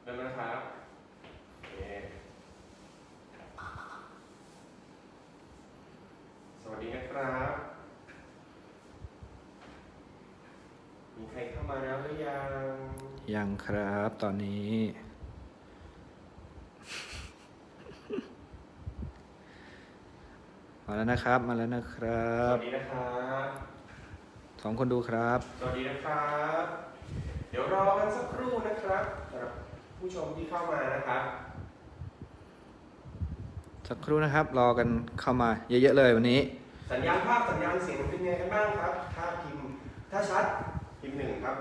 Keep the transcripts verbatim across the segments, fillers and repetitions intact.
เริ่มนะครับโอเคสวัสดีนะครับมีใครเข้ามาแล้วหรือยังยังครับตอนนี้มาแล้วนะครับมาแล้วนะครับสวัสดีนะครับสองคนดูครับสวัสดีนะครับเดี๋ยวรอกันสักครู่นะครับสำหรับผู้ชมที่เข้ามานะครับสักครู่นะครับรอกันเข้ามาเยอะๆเลยวันนี้สัญญาณภาพสัญญาณเสียงเป็นไงกันบ้างครับถ้าพิมพ์ถ้าชัดพิมพ์หนึ่งครับ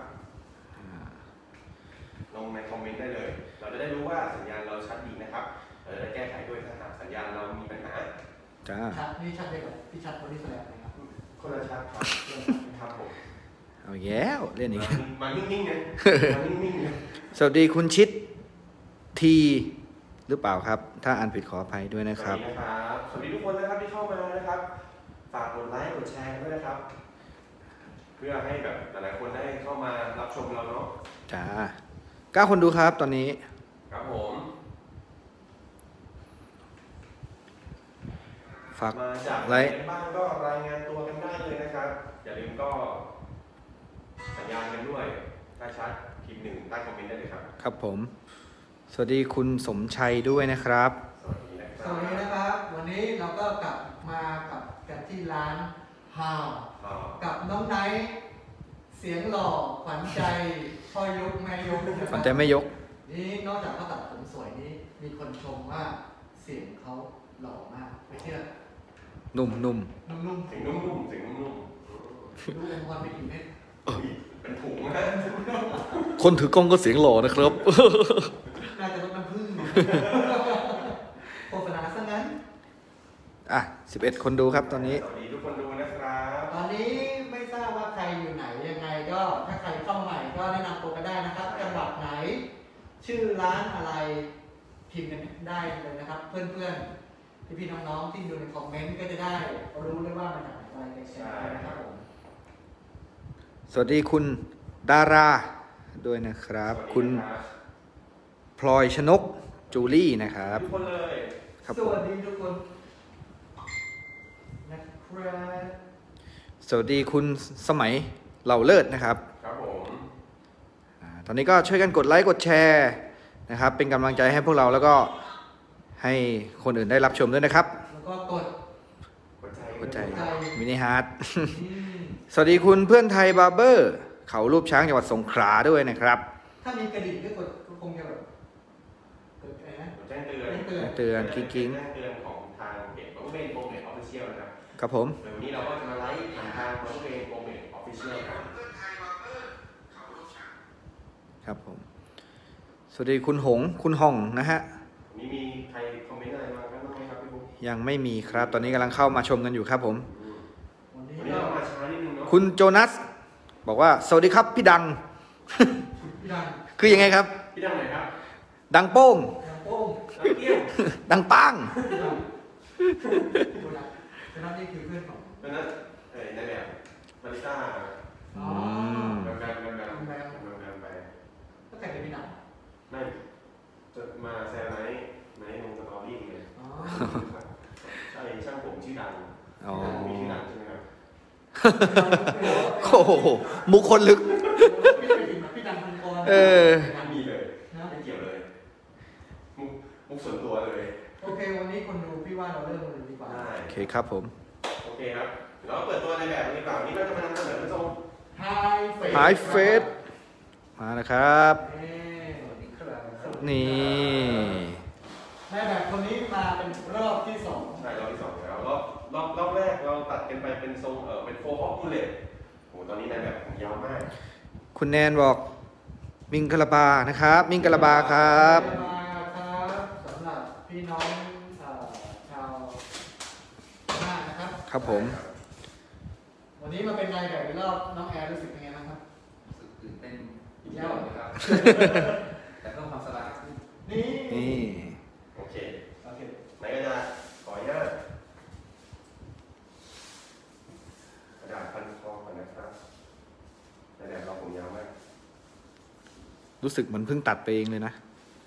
ลงในคอมเมนต์ได้เลยเราจะได้รู้ว่าสัญญาณเราชัดดีนะครับเราจะได้แก้ไขด้วยถ้าหากสัญญาณเรามีปัญหาจ้าชัดนี่ชัดเลยกับพี่ชัดคนที่แสดงนะครับคนละชัดครับครับผมเอาแย้วเล่นอีกมานิ่งๆนะมานิ่งๆนะสวัสดีคุณชิดทีหรือเปล่าครับถ้าอ่านผิดขออภัยด้วยนะครับสวัสดีนะครับสวัสดีทุกคนนะครับที่เข้ามานะครับฝากกดไลค์กดแชร์ด้วยนะครับเพื่อให้แบบหลายๆคนได้เข้ามารับชมเราเนาะจ้าเก้าคนดูครับตอนนี้ครับผมฝากมาจากไหนบ้างก็รายงานตัวกันได้เลยนะครับอย่าลืมก็สัญญาณกันด้วยถ้าชัดพิมพ์หนึ่งใต้คอมเมนต์ได้เลยครับครับผมสวัสดีคุณสมชัยด้วยนะครับสวัสดีนะครับสวัสดีนะครับวันนี้เราก็กลับมากับกันที่ร้านฮาวกับน้องไนท์เสียงหล่อขวัญใจพ่อยกแม่ยกขวัญใจไม่ยกนี่นอกจากเขาตัดผมสวยนี้มีคนชมว่าเสียงเขาหล่อมากไม่เชื่อนุ่มนุ่มนุ่มเสียงนุ่มๆเสียงนุ่มๆดูองค์กรไปกี่เม็ดเป็นถุงนะคนถือกล้องก็เสียงหล่อนะครับน่าจะลดน้ำผึ้งโฆษณาซะงั้นอ่ะสิบเอ็ดคนดูครับตอนนี้สวัสดีทุกคนดูนะครับตอนนี้ไม่ทราบว่าใครอยู่ไหนยังไงก็ถ้าใครเข้าใหม่ก็แนะนำตัวกันได้นะครับจังหวัดไหนชื่อร้านอะไรพิมพ์กันได้เลยนะครับเพื่อนๆพี่ๆน้องๆที่ดูในคอมเมนต์ก็จะได้รู้ได้ว่ามาจากอะไรกันใช่นะครับผมสวัสดีคุณดาราด้วยนะครับคุณพลอยชนกจูลี่นะครับทุกคนเลยสวัสดีทุกคนนะครับสวัสดีคุณสมัยเหล่าเลิศนะครับครับผมตอนนี้ก็ช่วยกันกดไลค์กดแชร์นะครับเป็นกำลังใจให้พวกเราแล้วก็ให้คนอื่นได้รับชมด้วยนะครับแล้วก็กดกดใจมินิฮาร์ดสวัสดีคุณเพื่อนไทยบาร์เบอร์เขารูปช้างจังหวัดสงขลาด้วยนะครับถ้ามีกระดิ่งก็กดคงจะแบบกดอะไรนะแจ้งเตือนเตือนกิ๊งกิ๊งแจ้งเตือนของทางเพจของเบนโปรเมทออฟฟิเชียลนะครับครับผมวันนี้เราก็จะมาไลฟ์ผ่านทางของเบนโปรเมทออฟฟิเชียลครับครับผมสวัสดีคุณหงคุณห่องนะฮะนี่มีใครคอมเมนต์อะไรมาบ้างไหมครับพี่บุ๊คยังไม่มีครับตอนนี้กำลังเข้ามาชมกันอยู่ครับผมวันนี้เรามาช้านิดนึงเนาะคุณโจนัสบอกว่าสวัสดีครับพี่ดังพี่ดังคือยังไงครับพี่ดังไหนครับดังโป้งดังโป้งดังเกี้ยวดังปังโจนัสนี่คือเพื่อนของโจนัสเอ้ยในแบบมาริซ่าอ๋อแบมแบมแบมแบมแบมแบมแบมแบมก็แต่งเป็นพี่ดังไม่จะมาแซวไนท์ไนท์ลงสตอรี่เลยใช่ช่างผมชื่อดังมีชื่อดังใช่ไหมครับโอ้โหมุกคนลึกพี่ดังพันกรเออไม่มีเลยไม่เกี่ยวเลยมุกมุกส่วนตัวเลยโอเควันนี้คนดูพี่ว่าเราเริ่มเลยดีกว่าโอเคครับผมโอเคครับเราเปิดตัวในแบบนี้ก่อนนี่ก็จะมานำเสนอเป็นทรง High Face มานะครับนี่ในแบบคนนี้มาเป็นรอบที่สองใช่รอบที่สองแล้วรอบรอบรอบแรกเราตัดกันไปเป็นทรงเออเป็นโฟร์ฮอปบูเลตโอ้ตอนนี้ในแบบยาวมากคุณแนนบอกมิงกะลาบานะครับมิงกะลาบาครับสำหรับพี่น้องชาวหน้านะครับครับผมวันนี้มาเป็นนายแบบรอบน้องแอร์รู้สึกยังไงบ้างครับรู้สึกตื่นเต้นเยอะเลยครับแต่ต้องความสบายนี่นี่โอเคโอเคไหนก็จะขออนุญาตกระดาษพันคอก่อนนะครับแต่แบบเราผมยาวมากรู้สึกเหมือนเพิ่งตัดไปเองเลยนะ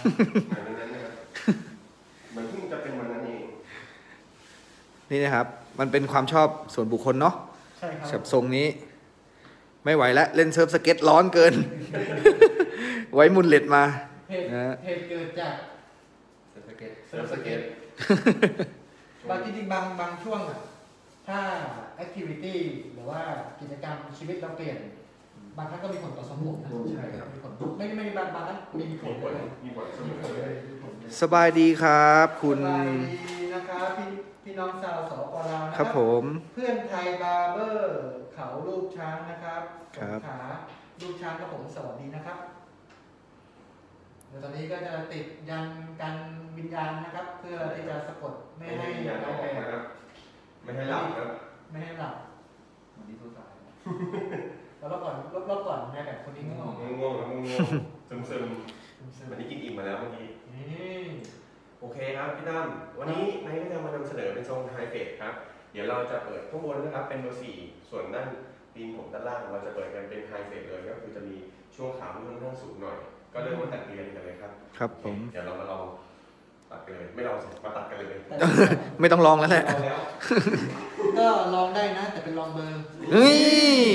เหมือนนั้นนะครับมันเพิ่งจะเป็นวันนั้นเองนี่นะครับ มันเป็นความชอบส่วนบุคคลเนาะใช่ครัแบบทรงนี้ ไม่ไหวแล้ว เล่นเซิร์ฟสเก็ตร้อนเกิน ไว้มุนเล็ดมาเหตุนะเหตุเกิดจากเซอร์ฟสเก็ตเซิร์ฟสเก็ตบางจริงๆบางบางช่วงอ่ะถ้าแอคทิวิตี้หรือว่ากิจกรรมชีวิตเราเปลี่ยน บางครั้งก็มีผลต่อสมองนะใช่ครับมีผลไม่ไม่บางบางครั้งมีผมีลผลเลยมีผลเสมมีผอลเลเลย ยมีผลเลยสบายดีครับ คุณสบายดีนะครับพี่พี่น้องชาวสปลาวนะคครัรับบ ผมเพื่อนไทยบาร์เบอร์เขาลูกช้างนะครับสครังบขลาลูกช้างครับผมสวัสดีนะครับเดี๋ยวตอนนี้ก็จะติดยันกันวิญญาณนะครับ เพื่อที่จะสะกดไม่ไม่ให้ให้ยาออกไปนะครับ ไม่ให้หลับครับไม่ให้หลับวันนี้สู้สายแล้วรอบก่อนรอบรอบก่อนนายแบบคนนี้ง่วงง่วงๆครับง่วงๆซึมซึมๆวันนี้กินอิ่มมาแล้วเมื่อกี้นี่โอเคครับพี่ตั้มวันนี้นายก็จะมานำเสนอเป็นทรงไฮเฟสครับ เดี๋ยวเราจะเปิดข้างบนนะครับเป็นเบอร์สี่ส่วนด้านตีนผมด้านล่างเราจะเปิดกันเป็นไฮเฟสเลยก็คือจะมีช่วงขาที่ค่อนข้างสูงหน่อย ก็เริ่มมาตัดเรียนกันเลยครับครับผมเดี๋ยวเรามาลองตัดกันเลยไม่ลองสิมาตัดกันเลยแต่ไม่ต้องลองแล้วแหละลองแล้วก็ลองได้นะ แต่เป็นลองเบอร์เฮ้ย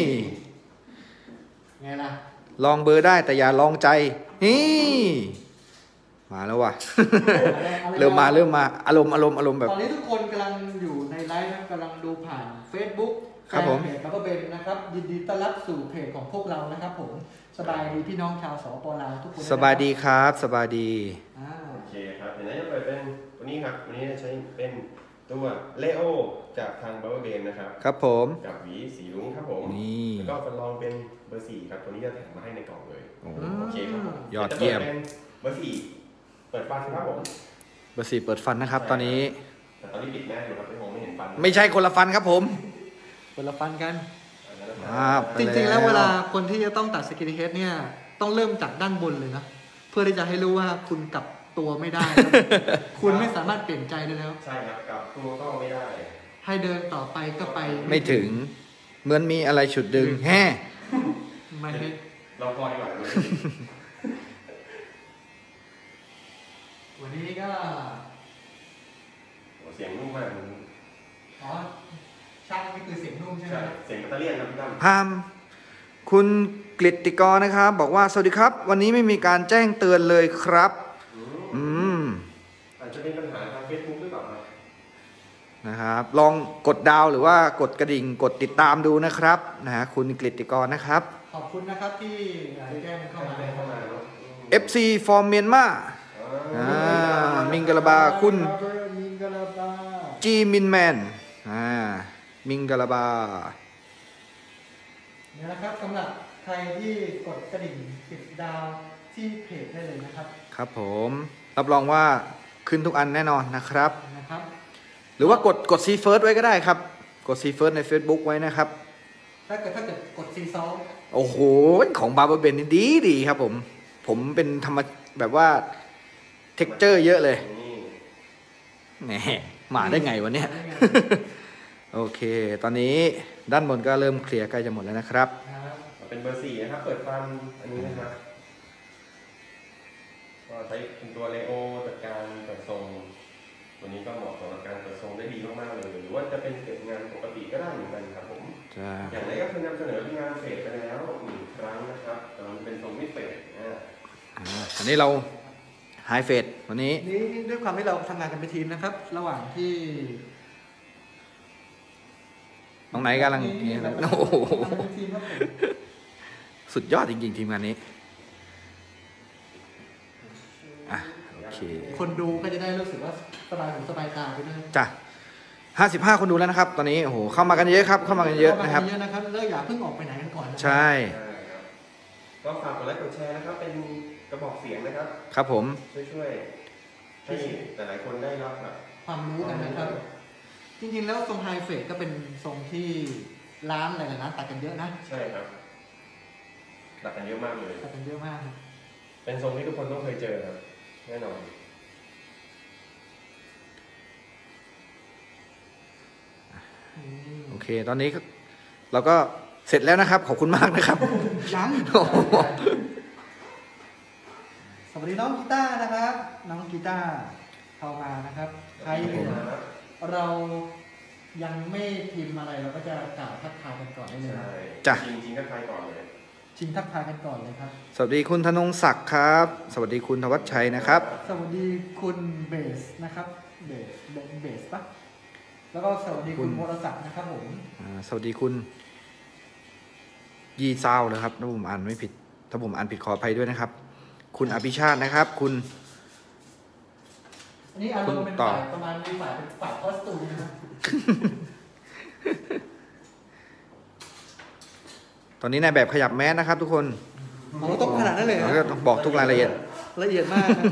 ไงล่ะลองเบอร์ได้แต่อย่าลองใจ นี่ มาแล้วว่ะ เริ่มมาเริ่มมา อารมณ์อารมณ์อารมณ์แบบตอนนี้ทุกคนกำลังอยู่ในไลฟ์นะกำลังดูผ่าน Facebook ครับผมแฟนเพจแล้วก็เป็นนะครับ ยินดีต้อนรับสู่เพจของพวกเรานะครับผมสบายดีพี่น้องชาวสปลาวทุกคนนะคสรับายดีครับ สบายดีอ่าโอเคครับเดี๋ยวนี้จะเปิดเป็นตัวนี้ครับตัวนี้จะใช้เป็นตัวเลโอจากทางบัลเบนนะครับครับผมกับหวีสีรุ้งครับผมนี่แล้วก็ฟันรองเป็นเบอร์สี่ครับตัวนี้จะแถมมาให้ในกล่องเลยโอ้โอเคครับผมยอดเยี่ยมดี๋วจะปิเป็นเบอร์สี่เปิดฟันครับผมเบอร์สี่เปิดฟันนะครับ ตอนนี้แต่ตอนนี้ปิดแม่อยู่ครับไม่มองไม่เห็นฟันไม่ใช่คนละฟันครับผมคนละฟันกันอ่าจริงๆ แล้วเวลาคนที่จะต้องตัดสกินเฮดเนี่ยต้องเริ่มจากด้านบนเลยนะ เพื่อที่จะให้รู้ว่าคุณกลับตัวไม่ได้ ครับ คุณไม่สามารถเปลี่ยนใจได้แล้วใช่ครับกลับตัวก็ไม่ได้ให้เดินต่อไปก็ไปไม่ถึง เหมือนมีอะไรฉุดดึง แฮ่ไม่ให้เราพอดีกว่าเลยวันนี้ก็โอ้เสียงนุ่มมากอ๋อช่างนี่คือเสียงนุ่มใช่ไหมใช่ครับเสียงแบตเตอรี่ครับพี่ตั้มพามคุณกฤติกรนะครับ บอกว่า สวัสดีครับ วันนี้ไม่มีการแจ้งเตือนเลยครับอืมอืมอาจจะเป็นปัญหาทางเฟซบุ๊กหรือเปล่าครับนะครับ ลองกดดาวหรือว่ากดกระดิ่งกดติดตามดูนะครับนะฮะคุณกฤติกรนะครับขอบคุณนะครับที่แจ้งเข้ามาเข้ามาเนาะเอฟ ซี from Myanmar อ่า มิงกะลาบาคุณมิงกะลาบาจีมินแมนอ่ามิงกะลาบาเนี่ยนะครับสำหรับใครที่กดกระดิ่งติดดาวที่เพจได้เลยนะครับครับผม รับรองว่าขึ้นทุกอันแน่นอนนะครับนะครับหรือว่ากดกดซีเฟิร์สไว้ก็ได้ครับ กดซีเฟิร์สใน Facebook ไว้นะครับถ้าเกิดถ้าเกิดกดซีซอลโอ้โห ของบาร์เบอร์เบนนี่ดีดีครับผม ผมเป็นธรรมแบบว่าเท็กเจอร์เยอะเลยนี่แหมมาได้ไงวะเนี่ย โอเค ตอนนี้ด้านบนก็เริ่มเคลียร์ใกล้จะหมดแล้วนะครับนะครับเป็นเบอร์สี่นะครับ เปิดฟันอันนี้นะครับ ก็ใช้เป็นตัวเลโอจัดการเปิดทรง ตัวนี้ก็เหมาะสำหรับการเปิดทรงได้ดีมากๆเลย หรือว่าจะเป็นเก็บงานปกติก็ได้เหมือนกันครับผมจะอย่างไรก็คือนำเสนองานเฟดไปแล้วหนึ่งครั้งนะครับแต่มันเป็นทรงไม่เฟดนะอ่าอันนี้เราไฮเฟดวันนี้นี่ด้วยความที่เราทำงานกันเป็นทีมนะครับ ระหว่างที่น้องไหนกำลังนี่แบบโอ้โหทำงานเป็นทีมครับผมสุดยอดจริงๆ ทีมงานนี้ อ่ะ โอเคคนดูก็จะได้รู้สึกว่าสบายหูสบายตาไปด้วยจ้ะห้าสิบห้าคนดูแล้วนะครับ ตอนนี้ โอ้โห เข้ามากันเยอะครับ เข้ามากันเยอะนะครับเยอะนะครับแล้วอย่าเพิ่งออกไปไหนกันก่อนนะใช่ใช่ครับก็ฝากกดไลค์กดแชร์นะครับ เป็นกระบอกเสียงนะครับครับผมช่วยๆให้แต่หลายคนได้รับแบบความรู้กันนะครับ จริงๆแล้วทรงไฮเฟดก็เป็นทรงที่ร้านหลายๆร้านตัดกันเยอะนะใช่ครับตัดกันเยอะมากเลยตัดกันเยอะมากครับเป็นทรงที่ทุกคนต้องเคยเจอครับแน่นอนอืมโอเค ตอนนี้ก็เราก็เสร็จแล้วนะครับ ขอบคุณมากนะครับยังโอ้โหสวัสดีน้องกีตาร์นะครับ น้องกีตาร์เข้ามานะครับใครเห็นเรายังไม่พิมพ์อะไรเราก็จะกล่าวทักทายกันก่อนได้เลยใช่จ้ะจริงๆก็ทายก่อนเลยชิงทักทายกันก่อนเลยครับสวัสดีคุณธนงศักดิ์ครับ สวัสดีคุณธวัชชัยนะครับสวัสดีคุณเบสนะครับเบสเบสปะแล้วก็สวัสดีคุณวรศักดิ์นะครับผมอ่าสวัสดีคุณยี่เศร้านะครับถ้าผมอ่านไม่ผิด ถ้าผมอ่านผิดขออภัยด้วยนะครับ คุณอภิชาตินะครับ คุณอันนี้อารมณ์เป็นต่อฝ่ายประมาณมีฝ่ายเป็นฝ่ายคอสตูมนะครับตอนนี้นายแบบขยับแมสนะครับ ทุกคนโอ้ต้องขนาดนั้นเลยเหรเราอก็ต้องบอกทุกรายละเอียดละเอียดมากนะ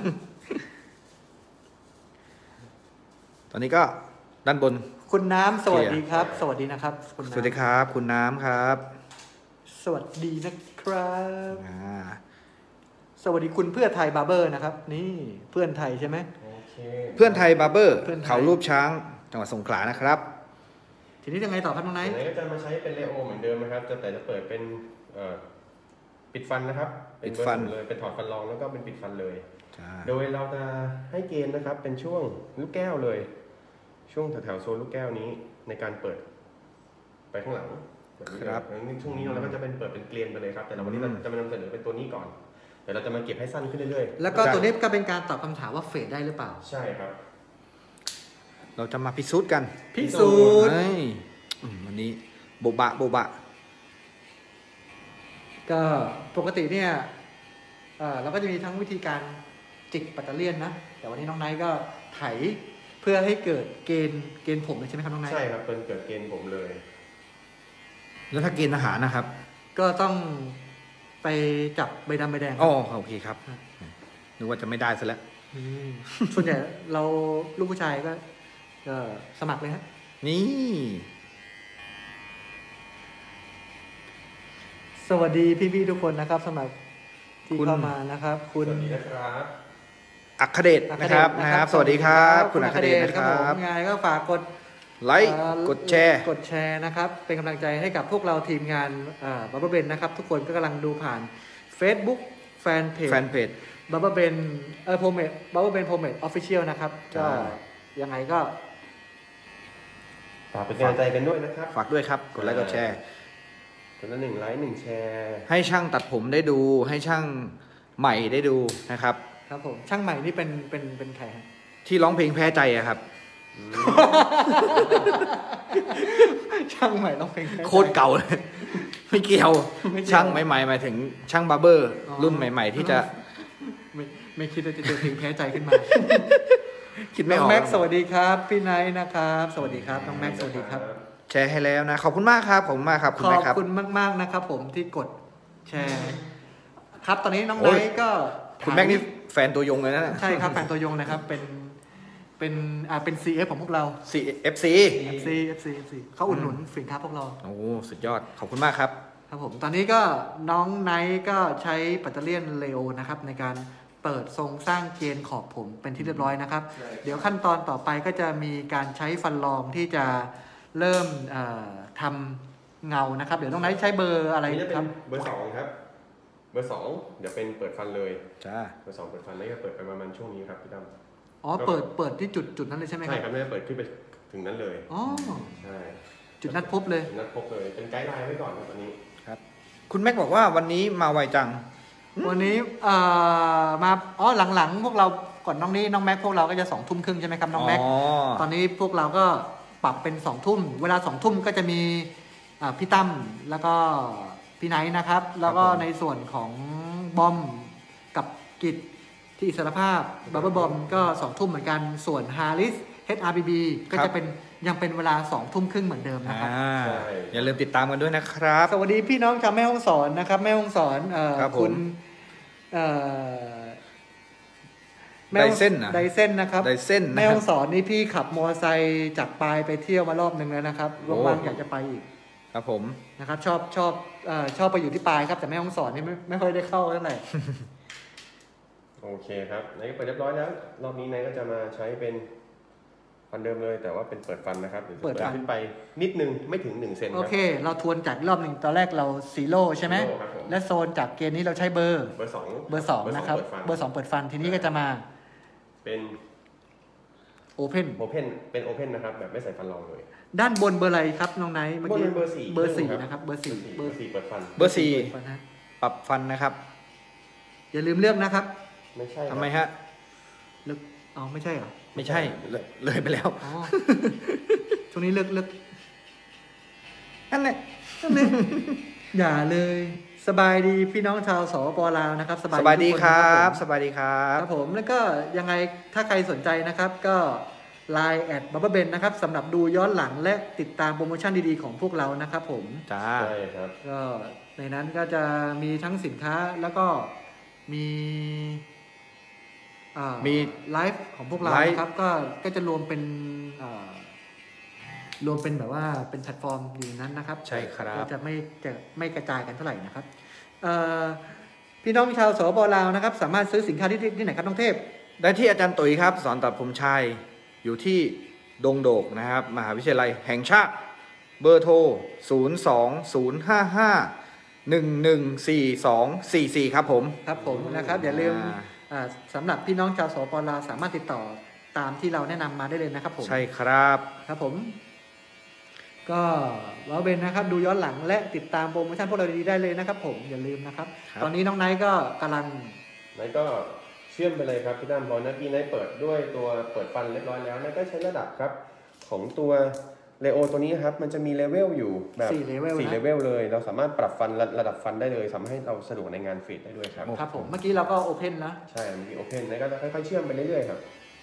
ตอนนี้ก็ด้านบนคุณน้ำสวัสดีครับ สวัสดีนะครับคุณสน้ำวัสดีครับ คุณน้ำครับสวัสดีนะครับอ่าสวัสดีคุณเพื่อไทยบาร์เบอร์นะครับ นี่เพื่อนไทยใช่ไหมโอเคเพื่อนไทยบาร์เบอร์เพื่อนไทยเขารูปช้างจังหวัดสงขลานะครับทีนี้ยังไงต่อครับน้องไนไหนท์ก็จะมาใช้เป็นเลโอเหมือนเดิมนะครับจะแต่จะเปิดเป็นเอ่อปิดฟันนะครับเป็นปิดฟันเบอร์เลยเป็นถอดฟันรองแล้วก็เป็นปิดฟันเลยจ้าโดยเราจะให้เกณฑ์นะครับเป็นช่วงลูกแก้วเลย ช่วงแถวๆโซนลูกแก้วนี้ในการเปิดไปข้างหลังแบบนี้เลยงั้นช่วงนี้เราก็จะเป็นเปิดเป็นเกลียนไปเลยครับแต่เราวันนี้เราจะมานำเสนอเป็นตัวนี้ก่อนเดี๋ยวเราจะมาเก็บให้สั้นขึ้นเรื่อยๆแล้วก็ตัวนี้ก็เป็นการตอบคำถามว่าเฟดได้หรือเปล่าใช่ครับเราจะมาพิสูจน์กันพิสูจน์เฮ้ยอืมวันนี้โบบะโบบะก็ปกติเนี่ยเอ่อเราก็จะมีทั้งวิธีการจิกปัตเตอร์เลียนนะ แต่วันนี้น้องไนท์ก็ไถเพื่อให้เกิดเกณฑ์เกณฑ์ผมเลยใช่ไหมครับน้องไนท์ใช่ครับเป็นเกิดเกณฑ์ผมเลยแล้วถ้าเกณฑ์อาหารนะครับก็ต้องไปจับใบดำใบแดงอ๋อโอเคครับนึกว่าจะไม่ได้ซะแล้วอืมส่วนใหญ่เราลูกผู้ชายก็ก็สมัครเลยฮะนี่สวัสดีพี่ๆทุกคนนะครับสมัครที่เข้ามานะครับ คุณสวัสดีนะครับอัครเดชนะครับนะครับ สวัสดีครับ คุณอัครเดชนะคผรัมบยังไงก็ฝากกดไลค์เอ่อกดแชร์กดแชร์นะครับ เป็นกำลังใจให้กับพวกเราทีมงานบับเบิ้ลเบนนะครับ ทุกคนก็กำลังดูผ่าน Facebook แฟนเพจแฟนเพจบับเบิ้ลเบนเออโพเมดบับเบิ้ลเบนโพเมดออฟฟิเชียลนะครับใช่ก็ยังไงก็ฝากเป็นกำลังใจกันด้วยนะครับฝากด้วยครับ กดไลค์กดแชร์คนละหนึ่งไลค์หนึ่งแชร์ให้ช่างตัดผมได้ดู ให้ช่างใหม่ได้ดูนะครับครับผมช่างใหม่นี่เป็นเป็นเป็นใครฮะที่ร้องเพลงแพ้ใจอะครับช่างใหม่ต้องเพลงโคตรเก่าเลย ไม่เกี่ยวไม่เกี่ยวช่างใหม่ๆหมายถึงช่างบาร์เบอร์อ๋อรุ่นใหม่ ๆ ที่จะไม่ไม่คิดว่าจะเจอเพลงแพ้ใจขึ้นมาคิดไม่น้อออง กแม็กซ์สวัสดีครับพี่ไนท์นะครับ สวัสดีครับน้องแม็กซ์สวัสดีครับแชร์ให้แล้วนะ ขอบคุณมากครับ ขอบคุณมากครับ คุณขอแม่บครับคุณมากๆนะครับ ผมที่กดแชร์ ครับตอนนี้น้องโอ้ไนยท์ก็คุณแม่นี่แฟนตัวยงเลยนะใช่ครับแฟนตัวยงเลยครับเป็นเป็นอ่าเป็น ซี เอฟ ของพวกเราซีเอฟซีเอฟ ซี เอฟ ซี เอฟ ซี เขาอุดหนุนสินค้าพวกเราโอ้สุดยอด ขอบคุณมากครับครับผมตอนนี้ก็น้องไนท์ก็ใช้ปัตเตอร์เลียนเลโอนะครับในการเปิดทรงสร้างเกณฑ์ขอบผมเป็นที่เรียบร้อยนะครับ เดี๋ยวขั้นตอนต่อไปก็จะมีการใช้ฟันรองที่จะเริ่มเอ่อทำเงานะครับ เดี๋ยวน้องไนท์ใช้เบอร์อะไรอันนี้จะเป็ครันบเบอร์สองครับ เบอร์สองเดี๋ยวเป็นเปิดฟันเลยจ้าเบอร์สองเปิดฟันแล้วก็เปิดไปประมาณช่วงนี้ครับพี่ตั้มอ๋อเปิดเปิดที่จุดจุดนั้นเลยใช่ไหมคใช่รับครับไม่ได้เปิดขึ้นไปถึงนั้นเลยอ๋อใช่จุดนัดพบเลยนัดพบเลยเป็นไกด์ไลน์ไว้ก่อนครับตอนนี้คุณแม็กบอกว่าวันนี้มาไวจังวันนี้เอ่อมาอ๋อหลังๆ พวกเราก่อนน้องนี้น้องแม็กพวกเราก็จะสองทุ่มครึ่งใช่ไหมครับน้องแม็กอ๋อตอนนี้พวกเราก็ปรับเป็นสองทุ่มเวลาสองทุ่มก็จะมีอ่าพี่ตั้มแล้วก็พี่ไนท์นะครับ แล้วก็ในส่วนของบอมกับกิจที่อิสรภาพบับเบิลบอมก็สองทุ่มเหมือนกันส่วนฮาริส เอช อาร์ บี บี ก็จะเป็นยังเป็นเวลาสองทุ่มครึ่งเหมือนเดิมนะครับอ่าอย่าลืมติดตามกันด้วยนะครับสวัสดีพี่น้องชาวแม่ฮ่องสอนนะครับ แม่ฮ่องสอนเอ่อครับผมคุณเอ่อไดเส้นนะไดเส้นนะครับไดเส้นนะแม่คฮ่รัอบ งสอนนี่พี่ขับมอเตอร์ไซค์จากปลายไปเที่ยวมารอบหนึ่งแล้วนะครับโอ้ว่างๆอยากจะไปอีกครับผมนะครับ ชอบชอบเอ่อชอบไปอยู่ที่ปลายครับแต่แม่ฮ่องสอนนี่ไม่ไม่ค่อยได้เข้าเท่าไหร่โอเคครับไหนก็เปิดเรียบร้อยแล้ว รอบนี้นายก็จะมาใช้เป็นฟัฟันเดิมเลยแต่ว่าเป็นเปิดฟันนะครับเดี๋ยวจะเปิเปิดดฟันขึ้นไปนิดนึงไม่ถึงหนึ่งเซนคโอรับเค เราทวนจากรอบหนึ่งตอนแรกเราซีโร่ใช่ไหม Zero ครับผมและโซนจากเกณฑ์นี้เราใช้เบอร์เบอร์สองเบอร์สองนะครับ เบอร์สองเปิดฟันทีนี้ก็จะมาเป็นโอเพนโอเพนเป็นโอเพนนะครับแบบไม่ใส่ฟันรองเลยด้านบนเบอร์อะไรครับน้องไนท์เมื่อกี้บนเป็นเบอร์สี่เบอร์สี่ครับนะครับ เบอร์สี่เบอร์สี่เปิดฟันเบอร์สี่เปิดฟันฮะปรับฟันนะครับอย่าลืมเลือกนะครับไม่ใช่ครับทำไมฮะเลือกเอาไม่ใช่เหรอไม่ใช่เลยเลยไปแล้วอ๋อ ช่วงนี้เลือกเลือกนั่นแหละอย่าเลยสบายดีพี่น้องชาวสปลาวนะครับสบายดีทุกนครับผมสบายดีครับครับผมแล้วก็ยังไงถ้าใครสนใจนะครับ ก็ ไลน์ แอดบับเบิ้ลเบนนะครับสำหรับดูย้อนหลังและติดตามโปรโมชั่นดีๆของพวกเรานะครับผมจ้าใช่ครับก็ในนั้นก็จะมีทั้งสินค้าแล้วก็มีอ่ามีไลฟ์ของพวกเราไลฟ์นะครับก็ก็จะรวมเป็นอ่ารวมเป็นแบบว่าเป็นแพลตฟอร์มอยู่ในนั้นนะครับใช่ครับก็จะไม่จะไม่กระจายกันเท่าไหร่นะครับเอ่อพี่น้องชาวสปลาวนะครับ สามารถซื้อสินค้าที่ที่ไหนครับน้องเทพได้ที่อาจารย์ตุ๋ยครับ สอนตัดผมชายอยู่ที่ดงโดกนะครับ มหาวิทยาลัยแห่งชาติ เบอร์โทร ศูนย์ สอง ศูนย์ ห้า ห้า หนึ่ง หนึ่ง สี่ สอง สี่ สี่ ครับผมครับผมนะครับอย่าลืมอ่าอ่าสำหรับพี่น้องชาวสปลาวสามารถติดต่อตามที่เราแนะนำมาได้เลยนะครับผมใช่ครับครับผม ก็เราเบนนะครับดูย้อนหลังและติดตามโปรโมชั่นพวกเราดีๆได้เลยนะครับผมอย่าลืมนะครับครับตอนนี้น้องไนท์ก็กำลังนายก็เชื่อมไปเลยครับพี่ตั้มพอนะพี่นายเปิดด้วยตัวเปิดฟันเรียบร้อยแล้วนายก็ใช้ระดับครับของตัวเลโอตัวนี้ครับมันจะมีเลเวลอยู่แบบสี่เลเวลสี่นะเลเวลเลย เราสามารถปรับฟันระระดับฟันได้เลยทำให้เราสะดวกในงานฟีดได้ด้วยครับครับผมเมื่อกี้เราก็โอเพนนะใช่มันมีโอเพนนายก็จะค่อยๆเชื่อมไปเรื่อยๆครับ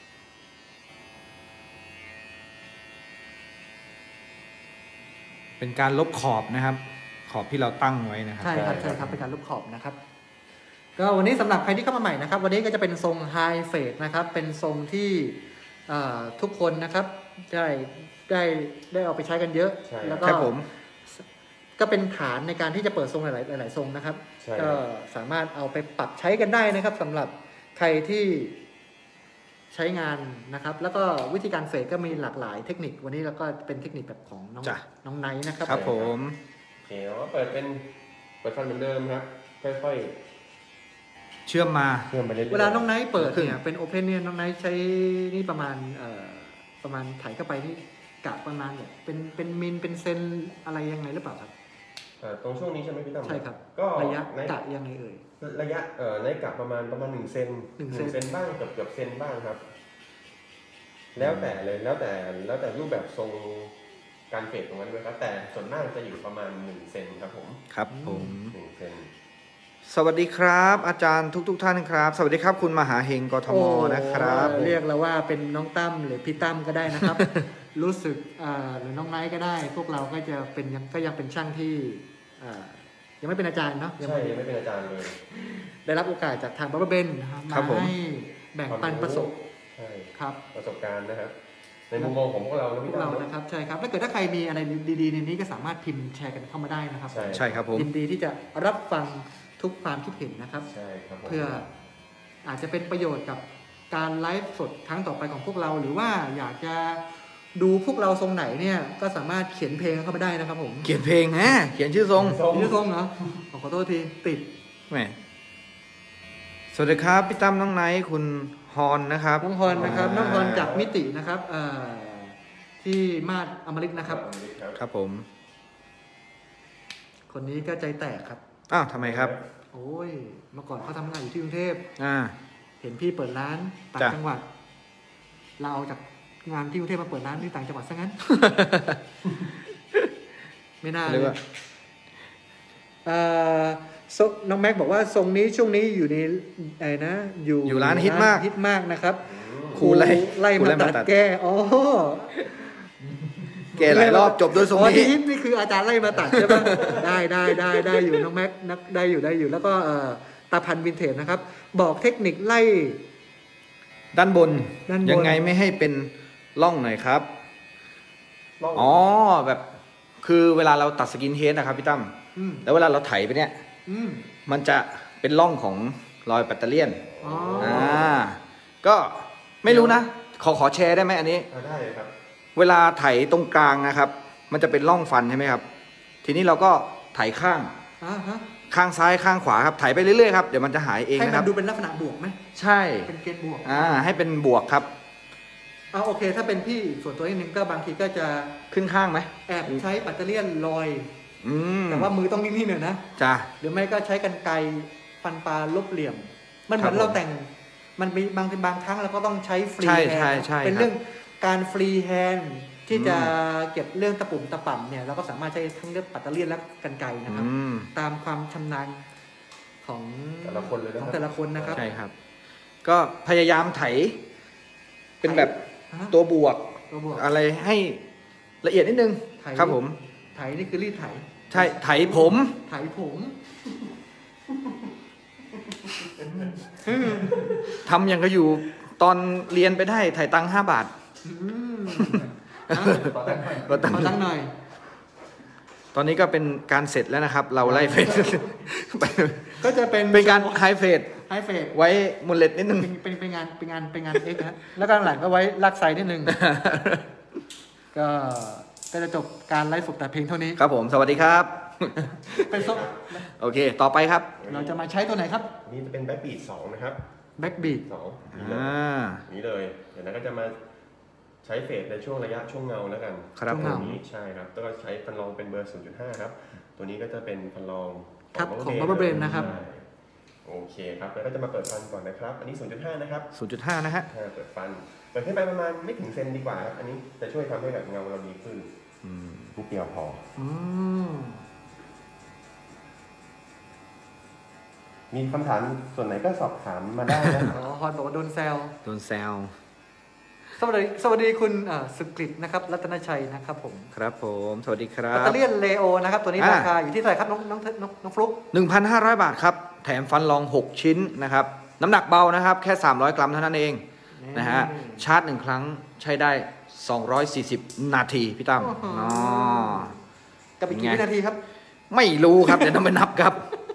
เป็นการลบขอบนะครับ ขอบที่เราตั้งไว้นะครับใช่ครับใช่ใช่คครัรับ บเป็นการลบขอบนะครับ ก็วันนี้สำหรับใครที่เข้ามาใหม่นะครับ วันนี้ก็จะเป็นทรงไฮเฟดนะครับ เป็นทรงที่อ่าทุกคนนะครับได้ได้ได้เอาไปใช้กันเยอะใช่แล้วก็ครับผมก็เป็นฐานในการที่จะเปิดทรงหลายๆหลายๆทรงนะครับใช่คก็รับสามารถเอาไปปรับใช้กันได้นะครับสำหรับใครที่ใช้งานนะครับ แล้วก็วิธีการเฟดก็มีหลากหลายเทคนิค วันนี้เราก็เป็นเทคนิคแบบของน้องจ้ะน้องไนท์นะครับครับผมโอเคเราก็เปิดเป็นเปิดฟันเหมือนเดิมครับค่อยเชื่อมมาๆเชื่อมไปเรื่อยๆเวลาน้องไนท์เปิดครึ่งเนี่ยเป็นโอเพนเนี่ยน้องไนท์ใช้นี่ประมาณเอ่อประมาณถ่ายเข้าไปนี่กะประมาณเนี่ยเป็นเป็นมิลเป็นเซนอะไรยังไงหรือเปล่าครับเอ่อตรงช่วงนี้ใช่ไหมพี่ตั้มใช่ครับก็ระยะในกะยังไงเอ่ยระยะเอ่อในกะประมาณประมาณหนึ่งเซนหนึ่งหเซนึ่นงเซนบ้างเกือบเกือบเซนบ้างครับ แล้วแต่เลยแล้วแต่แล้วแต่รูปแบบทรงการเฟดตรงนั้นด้วยครับ แต่ส่วนมากจะอยู่ประมาณหนึ่งเซนครับผมครับผมหนึ่งเซนสวัสดีครับ อาจารย์ทุกๆทท่านครับ สวัสดีครับ คุณมหาเฮงกทมนะครับโอ้เรียกเราว่าเป็นน้องตั้มหรือพี่ตั้มก็ได้นะครับ รู้สึกอ่าหรือน้องไนท์ก็ได้ พวกเราก็จะเป็นยังก็ยังเป็นช่างที่อ่ายังไม่เป็นอาจารย์เนาะยังใช่ไม่ยังไม่เป็นอาจารย์เลยได้รับโอกาสจากทางบับเบิ้ลเบนนะครับครัมาบผมให้แบ่งปันประสบใช่ครับประสบการณ์นะครับ ในมุมมองของพวกเรานะพวพี่กตั้เรามนะครับใช่ครับถ้าเกิดถ้าใครมีอะไรดีๆในนี้ก็สามารถพิมพ์แชร์กันเข้ามาได้นะครับใช่ใช่ครับผมยินดีที่จะรับฟังทุกความคิดเห็นนะครับใช่ครับผมเพื่ออาจจะเป็นประโยชน์กับการไลฟ์สดครั้งต่อไปของพวกเรา หรือว่าอยากจะดูพวกเราทรงไหนเนี่ยก็สามารถเขียนเพลงเข้ามาได้นะครับผมเขียนเพลงฮะเขียนชื่อทรงชื่อทรงเหรอขอโทษทีติดแหมสวัสดีครับ พี่ตั้มน้องไนท์คุณฮอนนะครับน้องพรนะครับน้องพรจากมิตินะครับเอ่อที่มาดอมฤตนะครับครับครับผมคนนี้ก็ใจแตกครับอ้าวทำไมครับโอ้ยเมื่อก่อนเขาทำงานอยู่ที่กรุงเทพอ่าเห็นพี่เปิดร้านต่างจ้ะจังหวัด เราเอาจากงานที่กรุงเทพมาเปิดร้านที่ต่างจังหวัดซะงั้น ไม่น่าเลเรียยกว่าเอ่อทรงน้องแม็กบอกว่าทรงนี้ช่วงนี้อยู่ในไอ้นะอยู่อยู่ร้านฮิตมากฮิตมากนะครับครูไล่ไล่ครูมาไล่มาตัดตัดแก้อ๋อแกหลายรอบจบด้วยทรงอ๋อที่นี้ฮิตนี่คืออาจารย์ไล่มาตัดใช่ไหม ได้ได้ได้ได้อยู่น้องแม็กนักได้อยู่ได้อยู่แล้วก็เอ่อตาพันวินเทจนะครับ บอกเทคนิคไล่ด้านบนด้านบนยังไงไม่ให้เป็นร่องหน่อยครับลองอ๋อแบบ คือเวลาเราตัดสกินเฮดนะครับพี่ตั้มอืมแล้วเวลาเราไถไปเนี่ยอืมมันจะเป็นร่องของรอยแบตเตอเรี่ยนอ๋ออ่า ก็ไม่รู้นะขอขอแชร์ได้ไหมอันนี้อ่าได้เลยครับเวลาไถตรงกลางนะครับ มันจะเป็นร่องฟันใช่ไหมครับ ทีนี้เราก็ไถข้างอ่าฮะข้างซ้ายข้างขวาครับไถไปเรื่อยๆครับเดี๋ยวมันจะหายเองให้นะคมัรันบดูเป็นลักษณะบวกไหมใช่เป็นเกณฑ์บวกอ่าให้เป็นบวกครับเอาโอเค ถ้าเป็นพี่ส่วนตัวนิดนึงก็บางทีก็จะขึ้นข้างไหมแอบใช้ปัตเตอร์เลียนลอยอืมแต่ว่ามือต้องนิ่งๆหน่อยนะจ้าหรือไม่ก็ใช้กรรไกรฟันปลาลบเหลี่ยม มันเหมือนครับผมเราแต่งมันมีบางบางครั้งเราก็ต้องใช้ฟรีใช่แฮใช่นด์ใช่เป็นครับเรื่องการฟรีแฮนด์ที่จะอืเก็บเรื่องตะปุ่มตะป่ำเนี่ยเราก็สามารถใช้ทั้งเรื่องปัตเตอร์เลียนและกรรไกรนะครับอืมตามความชำนาญของแต่ละคนเลยนะของครับแต่ละคนนะครับใช่ครับ ก็พยายามไถ เป็นแบบฮะตัวบวกตัวบวกอะไรให้ละเอียดนิดนึงไถครับผมไถนี่คือรีดไถใช่ไถผมไถผมทำอย่างก็อยู่ตอนเรียนไปได้ไถตังค์ห้าบาทอืมต่อตั้งหน่อยก็ตั้งขอตั้งหน่อยตอนนี้ก็เป็นการเสร็จแล้วนะครับ เราไล่เฟสก็จะเป็นเป็นการไฮเฟสไฮเฟสไว้มูลเลตนิดนึงเป็นเป็นเป็นงานเป็นงานเป็นงานเอ็กนะแล้วก็หลังก็ไว้ลากไซนิดนึง ก็ก็จะจบการไลฟ์ฝึกแต่เพียงเท่านี้ครับผม สวัสดีครับเป็นโซโอเค ต่อไปครับเราจะมาใช้ตัวไหนครับอันนี้จะเป็นแบ็กบีดสองนะครับแบ็กบีดสองนี่เลยอ่านี่เลย เดี๋ยวนั้นก็จะมาใช้เฟสในช่วงระยะช่วงเงาแล้วกันครับตัวนี้ใช่ครับแล้วก็ใช้ฟันรองเป็นเบอร์ ศูนย์จุดห้า ครับ ตัวนี้ก็จะเป็นฟันรองครับของ Rubber Brain นะครับใช่โอเคครับ แล้วก็จะมาเปิดฟันก่อนนะครับ อันนี้ ศูนย์จุดห้า นะครับศูนย์จุดห้า นะฮะอ่าเปิดฟัน เปิดขึ้นไปประมาณไม่ถึงเซนดีกว่าครับ อันนี้จะช่วยทำให้แบบเงาเราดีขึ้นอืมนิดเดียวพออืมมีคำถามส่วนไหนก็สอบถามมาได้นะอ๋อฮอนบอกว่าโดนแซวโดนแซวสวัสดีสวัสดีคุณเอ่อสุกฤตนะครับรัตนชัยนะครับผมครับผม สวัสดีครัปัตบเตอร์เลียนเลโอนะครับตัวนี้อ่าราคาอยู่ที่เท่าไหร่ครับน้องน้องน้องน้องฟลุ๊กหนึ่งพันห้าร้อย บาทครับ แถมฟันรอง หก ชิ้นนะครับ น้ำหนักเบานะครับ แค่ สามร้อย กรัมเท่านั้นเองนะฮะ ชาร์จหนึ่งครั้งใช้ได้ สองร้อยสี่สิบ นาที พี่ตั้มอ๋อกับอีกเป็นกี่ไงวินาทีครับไม่รู้ครับ เดี๋ยวต้องไปนับครับ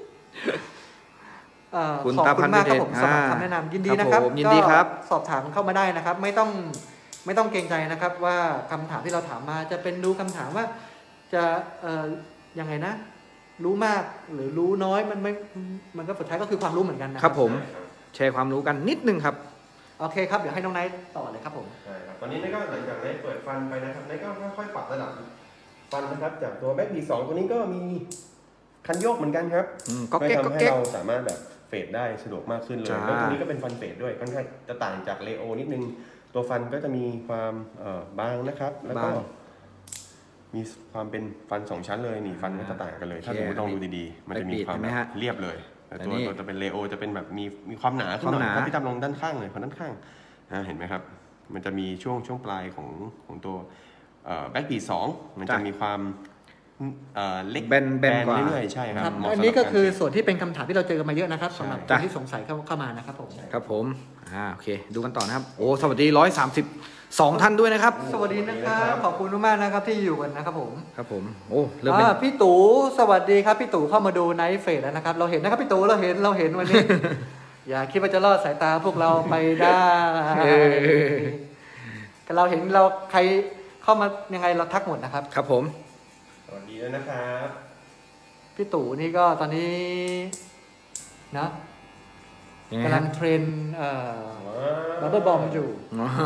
เอ่อคุณขอบตาพัคุนณธ์มากครับวิเทศผมสำหรับอ่าคำแนะนำยินดีครับนะครับผมยินดีครับก็สอบถามเข้ามาได้นะครับ ไม่ต้องไม่ต้องเกรงใจนะครับ ว่าคำถามที่เราถามมาจะเป็นดูคำถามว่า จะเอ่อยังไงนะ รู้มากหรือรู้น้อยมันไม่มันก็สุดท้ายก็คือความรู้เหมือนกันนะครับผม แชร์ความรู้กันนิดนึงครับโอเคครับเดี๋ยวให้น้องไนท์ต่อเลยครับผมใช่ครับ ตอนนี้นายก็หลังจากได้เปิดฟันไปนะครับนายก็ค่อยๆปรับระดับฟันนะครับ จากตัวแบ็กบีสองตัวนี้ก็มีคันโยกเหมือนกันครับอืมก็เก๊กไม่ก็ทำให้เก๊กเราสามารถแบบเฟดได้สะดวกมากขึ้นเลยจ้าแล้วตัวนี้ก็เป็นฟันเฟดด้วยค่อนข้างจะต่างจากเลโอนิดนึง ตัวฟันก็จะมีความเอ่อบางนะครับ แล้วก็มีความเป็นฟันสองชั้นเลยนี่ฟันก็จะต่างกันเลย ถ้าดูลองดูดีๆ มันจะมีความแบบเรียบเลยแต่ตัวตัวจะเป็นเลโอจะเป็นแบบมีมีความหนาขึ้นหน่อยถ้าพี่ตั้มลองด้านข้างเลยคนด้านข้างอ่าเห็นไหมครับ มันจะมีช่วงช่วงปลายของของตัวแบ็กบีสองมันจะมีความเอ่อเล็กแบนแบนกว่าเรื่อยๆใช่ครับครับเหมาะอันสำหรับนี้ก็คือารเฟดส่วนที่เป็นคำถามที่เราเจอกันมาเยอะนะครับใช่สำหรับคจ้ะนที่สงสัยเข้าเข้ามานะครับผมครับผม อ่า โอเค ดูกันต่อนะครับ โอ้ สวัสดีร้อยสามสิบสองท่านด้วยนะครับสวัสดีนะครับขอบคุณมากๆนะครับที่อยู่กันนะครับผมครับผม โอ้ เริ่มเป็นอ่าพี่ตู่สวัสดีครับพี่ตู่เข้ามาดูไนท์เฟสแล้วนะครับ เราเห็นนะครับพี่ตู่เราเห็นเราเห็นวันนี้ อย่าคิดว่าจะรอดสายตาพวกเราไปได้เออแต่เราเห็นเราใครเข้ามายังไงเราทักหมดนะครับครับผมสวัสดีด้วยนะครับพี่ตู่นี่ก็ตอนนี้นะยังไงกำลัฮะงเทรนเอ่อบับเบิลบอมอยู่อ๋อ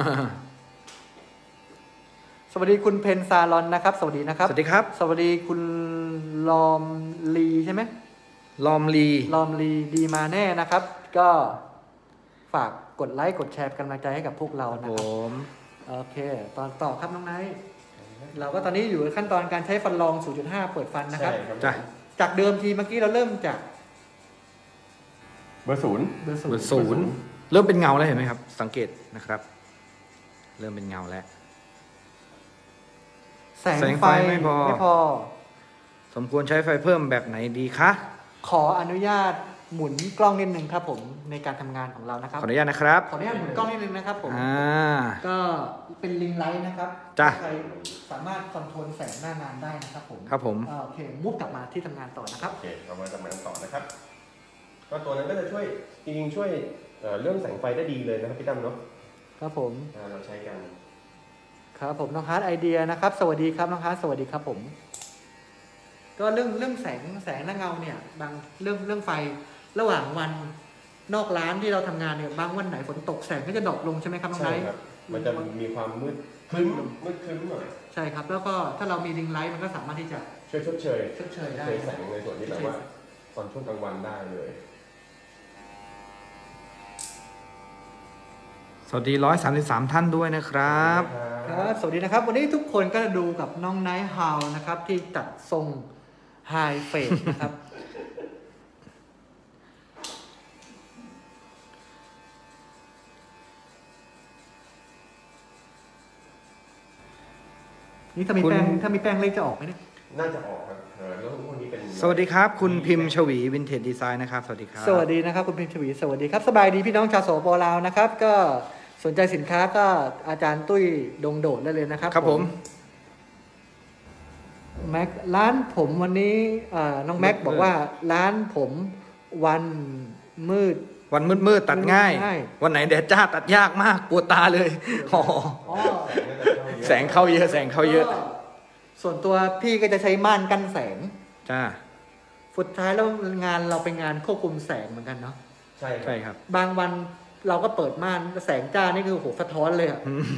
สวัสดีคุณเพนซาลอนนะครับ สวัสดีนะครับสวัสดีครับสวัสดีคุณลอมลีใช่ไหมลอมลีลอมลีดีมาแน่นะครับ ก็ฝากกดไลค์กดแชร์เป็นกำลังใจให้กับพวกเราครับนะผครับมโอเค ตอนต่อครับน้องไนท์เราก็ตอนนี้อยู่ในขั้นตอนการใช้ฟันรอง ศูนย์จุดห้า เปิดฟันนะครับใช่ครับจ้ะจากเดิมทีเมื่อกี้เราเริ่มจากเบอร์ศูนย์เบอร์ศูเบนอย์ร์ศูนย์เริ่มเป็นเงาแล้วเห็นไหมครับ สังเกตนะครับ เริ่มเป็นเงาแล้วแสงแสงไฟไฟไม่พอไม่พอสมควรใช้ไฟเพิ่มแบบไหนดีคะขออนุญาตหมุนกล้องนิดนึงครับผมในการทำงานของเรานะครับขออนุญาตนะครับขออนุญาตหมุนกล้องนิดนึงนะครับผมอ่าก็เป็นลิงไลท์นะครับจ้ะใครสามารถคอนโทรลแสงหน้างานได้นะครับผมครับผมอ่าโอเคมุกกลับมาที่ทำงานต่อนะครับโอเคเรามาทำงานต่อนะครับ ก็ตัวนั้นก็จะช่วยจริงๆช่วยเอ่อเรื่องแสงไฟได้ดีเลยนะครับพี่ตั้มเนาะครับผมอ่าเราใช้กันครับผมน้องฮาร์ดไอเดียนะครับสวัสดีครับน้องฮาร์ดสวัสดีครับผมก็เรื่องเรื่องแสงแสงและเงาเนี่ยบางเรื่องเรื่องไฟระหว่างวันนอกร้านที่เราทำงานเนี่ยบางวันไหนฝนตกแสงก็จะดรอปลงใช่ไหมครับน้องไนใช่ท์ครับมันจะมีความมืดครึ้มมืดครึ้มหน่อยใช่ครับแล้วก็ถ้าเรามีริงไลท์มันก็สามารถที่จะช่วยชดเชยชดเชยได้เชยแสงในส่วนที่แบบว่าตอนช่วงกลางวันได้เลยสวัสดีร้อยสามสิบสามท่านด้วยนะครับครับสวัสดีนะครับวันนี้ทุกคนก็จะดูกับน้องไนท์ฮาวนะครับที่จัดทรงไฮเฟสนะครับนี่ถ้ามีแป้งคุณถ้ามีแป้งเล็กจะออกไหมเนี่ยน่าจะออกครับเออแล้วพวกนี้เป็นสวัสดีครับ คุณพิมพ์ชวีวินเทจดีไซน์นะครับสวัสดีครับสวัสดีนะครับคุณพิมพ์ชวีสวัสดีครับสบายดีพี่น้องชาวโสปลาวนะครับ ก็สนใจสินค้าก็อาจารย์ตุ้ยดงโดดได้เลยนะครับครับผมแม็กร้านผมวันนี้เอ่อน้องแม็กบอกว่าร้านผมวันมืดวันมืดๆตัดง่ายง่ายวันไหนแดดจ้าตัดยากมากปวดตาเลยอ๋ออ๋อแสงเข้าเยอะแสงเข้าเยอะก็ส่วนตัวพี่ก็จะใช้ม่านกันแสงจ้าสุดท้ายแล้วงานเราเป็นงานควบคุมแสงเหมือนกันเนาะใช่ใช่ครับบางวันเราก็เปิดม่านแสงจ้านี่คือโหสะท้อนเลยอะอืม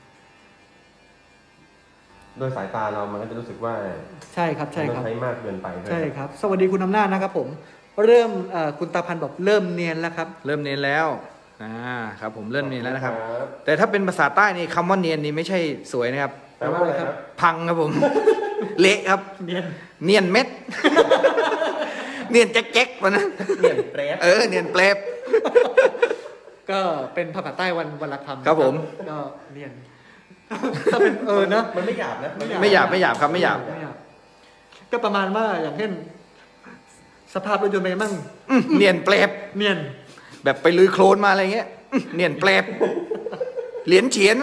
โดยสายตาเรามันก็จะรู้สึกว่าใช่ครับใช่มันครับใช้มากเกินไปด้วยใช่ครับ สวัสดีคุณอำนาจนะครับผมเริ่มเอ่อคุณตาพันธ์บอกเริ่มเนียนแล้วครับเริ่มเนียนแล้วอ่าครับผมเริ่มเนียนแล้วนะครับขอณแต่ถ้าเป็นภาษาใต้นี่คำว่าเนียนนี่ไม่ใช่สวยนะครับแปลว่าอะไรครับพังครับผม เละครับเนียนเนียนเม็ด เนียนแจ๊กๆวันนั้นเปลี่ยนแปรบเออเนียนเปลบก็เป็นภาษาใต้วันวันละคำครับผมก็เนียนถ้าเป็นเออนะมันไม่หยาบนะนไม่หยาบไม่หยาบครับไม่หยาบไม่อยากก็ประมาณว่าอย่างเช่นสภาพรถยนต์เป็นไงมั่งอื้อเนียนเปลบเนียนแบบไปลือโคลนมาอะไรเงี้ยอื้อเนียนเปลบเหรียญเฉียน